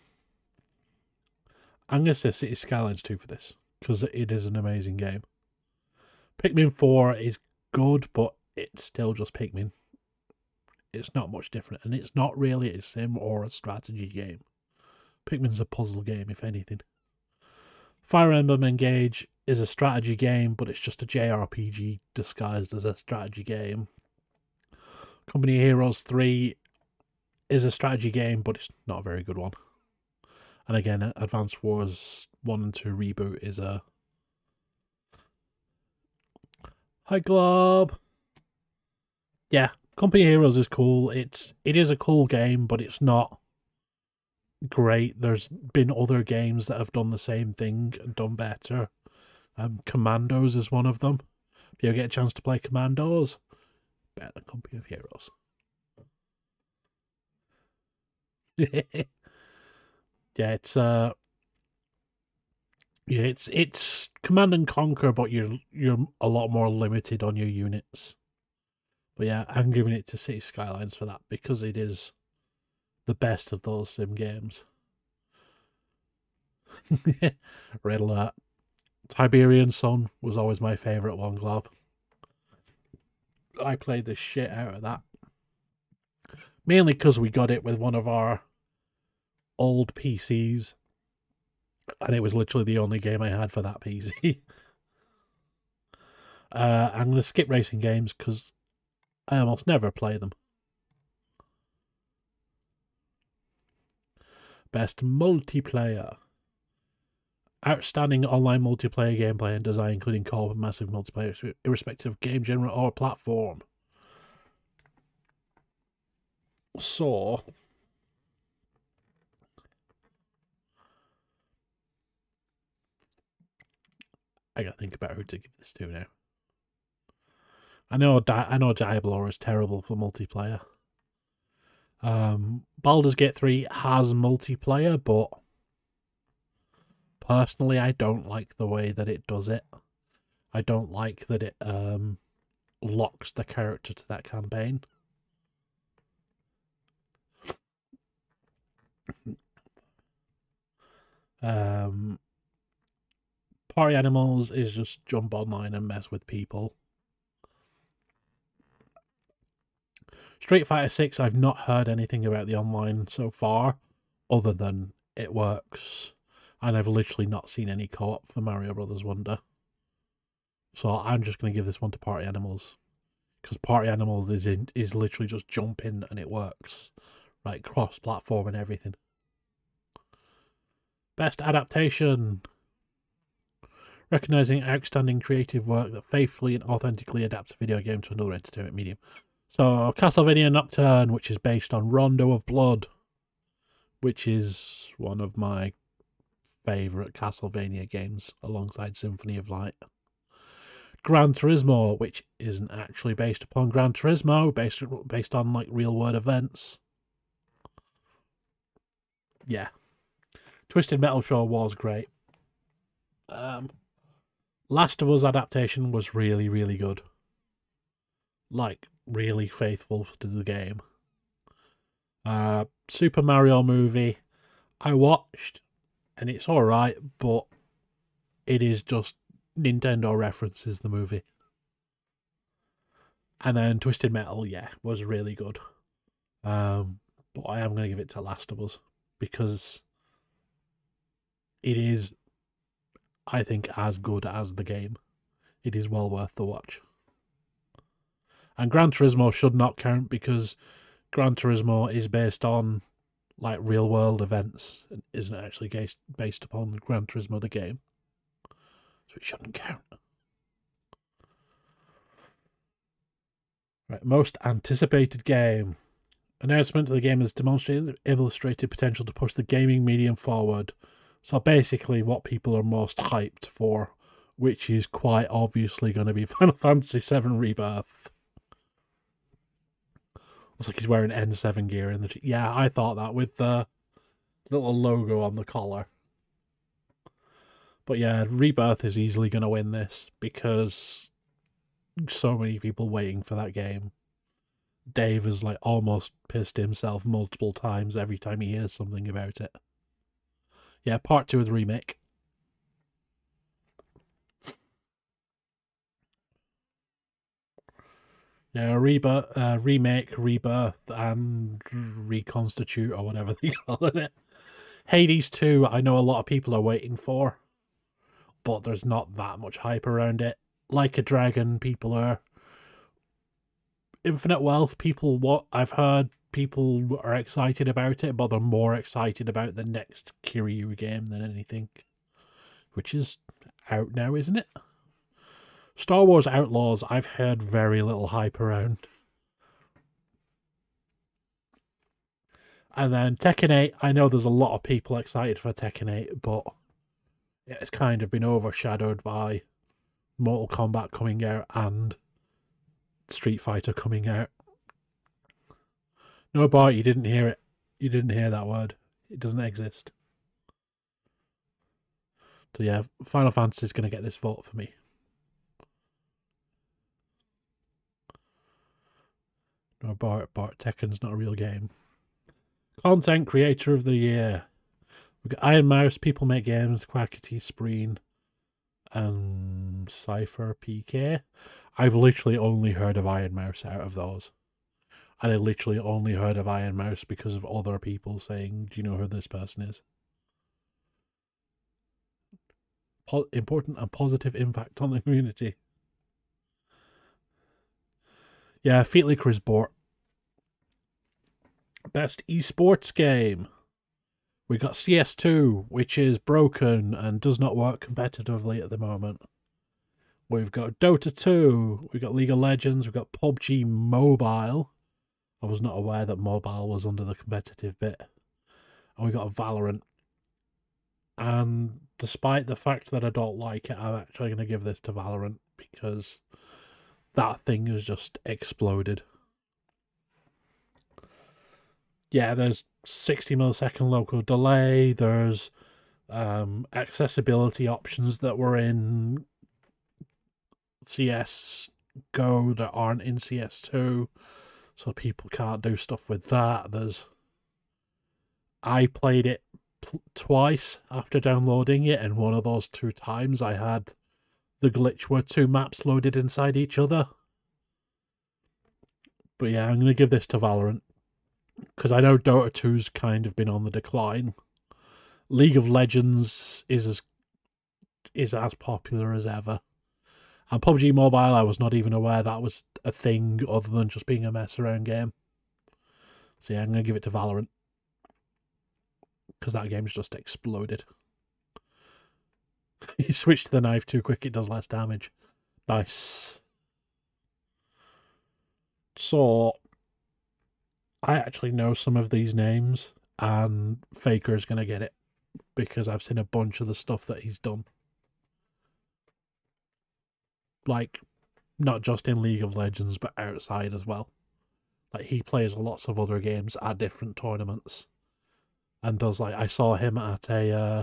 I'm going to say City Skylines two for this, because it is an amazing game. Pikmin four is good, but it's still just Pikmin. It's not much different, and it's not really a sim or a strategy game. Pikmin's a puzzle game, if anything. Fire Emblem Engage is a strategy game, but it's just a J R P G disguised as a strategy game. Company of Heroes three is a strategy game, but it's not a very good one. And again, Advance Wars one and two Reboot is a... Hi, Glob! Yeah, Company of Heroes is cool. It's, it is a cool game, but it's not great. There's been other games that have done the same thing and done better. Um, Commandos is one of them. If you ever get a chance to play Commandos, better than Company of Heroes. Yeah, it's uh, yeah, it's it's Command and Conquer, but you're you're a lot more limited on your units. But yeah, I'm giving it to City Skylines for that because it is the best of those sim games. Red Alert. Tiberian Sun was always my favourite one, Glob. I played the shit out of that. Mainly because we got it with one of our old P Cs. And it was literally the only game I had for that P C. uh, I'm going to skip racing games because I almost never play them. Best multiplayer. Outstanding online multiplayer gameplay and design, including co-op and massive multiplayer, irrespective of game genre or platform. So, I gotta think about who to give this to now. I know, Di I know Diablo is terrible for multiplayer. Um, Baldur's Gate three has multiplayer, but personally, I don't like the way that it does it. I don't like that it um, locks the character to that campaign. um, Party Animals is just jump online and mess with people. Street Fighter six, I've not heard anything about the online so far, other than it works. And I've literally not seen any co-op for Mario Brothers Wonder. So I'm just going to give this one to Party Animals. Because Party Animals is in, is literally just jump in and it works. Right, cross-platform and everything. Best Adaptation. Recognising outstanding creative work that faithfully and authentically adapts a video game to another entertainment medium. So, Castlevania Nocturne, which is based on Rondo of Blood. Which is one of my favourite Castlevania games alongside Symphony of Light. Gran Turismo, which isn't actually based upon Gran Turismo, based based on like real world events. Yeah. Twisted Metal Show was great. Um, Last of Us adaptation was really, really good. Like, really faithful to the game. Uh, Super Mario movie, I watched. And it's alright, but it is just Nintendo references the movie. And then Twisted Metal, yeah, was really good. Um, but I am going to give it to Last of Us. Because it is, I think, as good as the game. It is well worth the watch. And Gran Turismo should not count because Gran Turismo is based on like real world events and isn't actually based based upon Gran Turismo the game. So it shouldn't count. Right, most anticipated game. Announcement of the game has demonstrated illustrated potential to push the gaming medium forward. So basically what people are most hyped for, which is quite obviously going to be Final Fantasy seven Rebirth. Looks like he's wearing N seven gear in the... Yeah, I thought that with the little logo on the collar. But yeah, Rebirth is easily going to win this because so many people waiting for that game. Dave has like almost pissed himself multiple times every time he hears something about it. Yeah, part two of the remake. Yeah, rebirth, uh, remake, rebirth, and reconstitute, or whatever they call it. Hades two, I know a lot of people are waiting for. but there's not that much hype around it. Like a Dragon, people are... Infinite Wealth, people, what I've heard, people are excited about it, but they're more excited about the next Kiryu game than anything. Which is out now, isn't it? Star Wars Outlaws, I've heard very little hype around. And then Tekken eight, I know there's a lot of people excited for Tekken eight, but it's kind of been overshadowed by Mortal Kombat coming out and Street Fighter coming out. No, Bart, you didn't hear it. You didn't hear that word. It doesn't exist. So yeah, Final Fantasy is going to get this vote for me. No, Bart, Bart, Tekken's not a real game. Content Creator of the Year. We've got Iron Mouse, People Make Games, Quackity, Spreen, and Cypher P K. I've literally only heard of Iron Mouse out of those. And I literally only heard of Iron Mouse because of other people saying, do you know who this person is? Po important and positive impact on the community. Yeah, Featly Chris Bort. Best esports game. We got C S two, which is broken and does not work competitively at the moment. We've got Dota two, we've got League of Legends, we've got P U B G Mobile. I was not aware that mobile was under the competitive bit. And we got Valorant. And despite the fact that I don't like it, I'm actually going to give this to Valorant because that thing has just exploded. Yeah, there's sixty millisecond local delay, there's um, accessibility options that were in C S G O that aren't in C S two, so people can't do stuff with that. There's I played it twice after downloading it, and one of those two times I had the glitch where two maps loaded inside each other. But yeah, I'm going to give this to Valorant, because I know Dota two's kind of been on the decline. League of Legends is as is as popular as ever. And P U B G Mobile, I was not even aware that was a thing other than just being a mess around game. So yeah, I'm going to give it to Valorant, because that game's just exploded. You switch to the knife too quick, it does less damage. Nice. So, I actually know some of these names, and Faker's going to get it, because I've seen a bunch of the stuff that he's done. Like, not just in League of Legends, but outside as well. Like, he plays lots of other games at different tournaments. And does, like, I saw him at a, uh...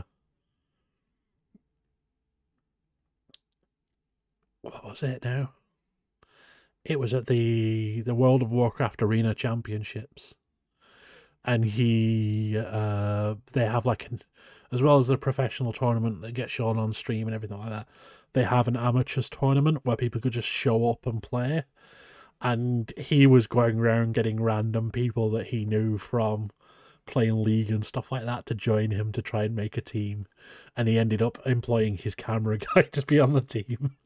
what was it now? It was at the the World of Warcraft Arena Championships. And he, uh, they have like, an, as well as the professional tournament that gets shown on stream and everything like that, they have an amateurs tournament where people could just show up and play. And he was going around getting random people that he knew from playing League and stuff like that to join him to try and make a team. And he ended up employing his camera guy to be on the team.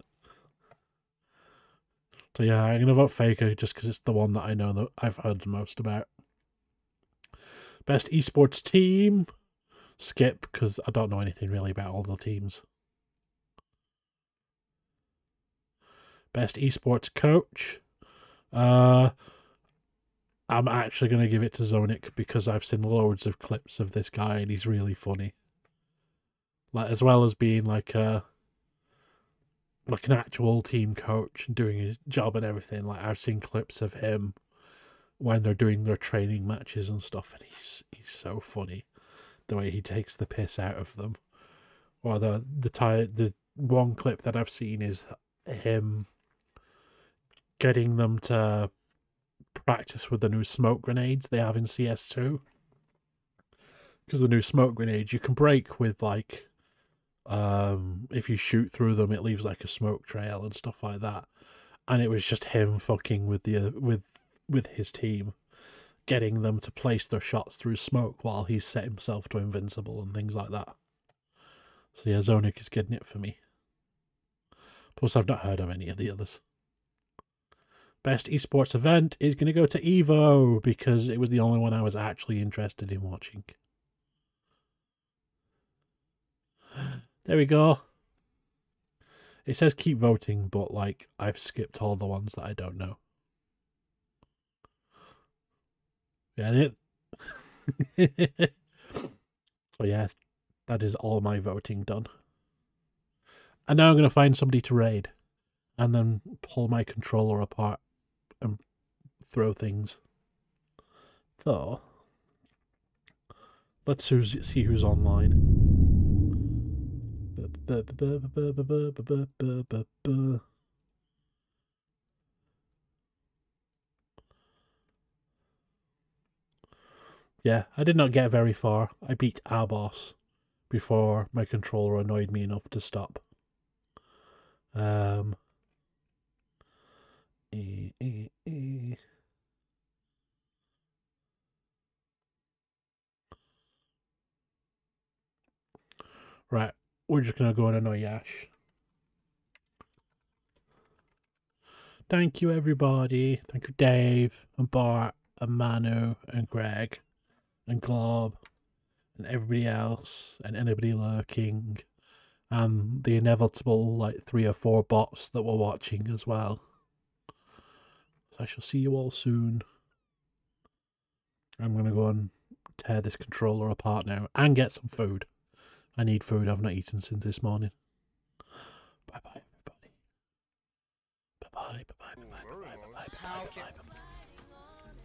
So yeah, I'm going to vote Faker just because it's the one that I know that I've heard the most about. Best esports team, skip, because I don't know anything really about all the teams. Best esports coach, uh, I'm actually going to give it to Zonic because I've seen loads of clips of this guy and he's really funny. Like, as well as being like a like an actual team coach and doing his job and everything. Like, I've seen clips of him when they're doing their training matches and stuff, and he's he's so funny the way he takes the piss out of them. Or the the tie, the one clip that I've seen is him getting them to practice with the new smoke grenades they have in C S two. Because the new smoke grenades you can break with, like, um, if you shoot through them, it leaves like a smoke trail and stuff like that. And it was just him fucking with the uh, with with his team, getting them to place their shots through smoke while he's set himself to invincible and things like that. So yeah, Zonic is getting it for me. Plus, I've not heard of any of the others. Best esports event is going to go to Evo because it was the only one I was actually interested in watching. There we go. It says keep voting, but like I've skipped all the ones that I don't know. Yeah, it. So yes, that is all my voting done. And now I'm going to find somebody to raid, and then pull my controller apart and throw things. So let's see who's online. Yeah, I did not get very far. I beat our boss before my controller annoyed me enough to stop. Um. Eh, eh, eh. Right, we're just gonna go and annoy Yash. Thank you, everybody. Thank you, Dave and Bart and Manu and Greg and Glob and everybody else and anybody lurking and the inevitable like three or four bots that were watching as well. So I shall see you all soon. I'm gonna go and tear this controller apart now and get some food. I need food. I've not eaten since this morning. Bye bye, everybody. Bye bye, bye bye, bye bye, bye bye, bye bye, bye bye, bye bye.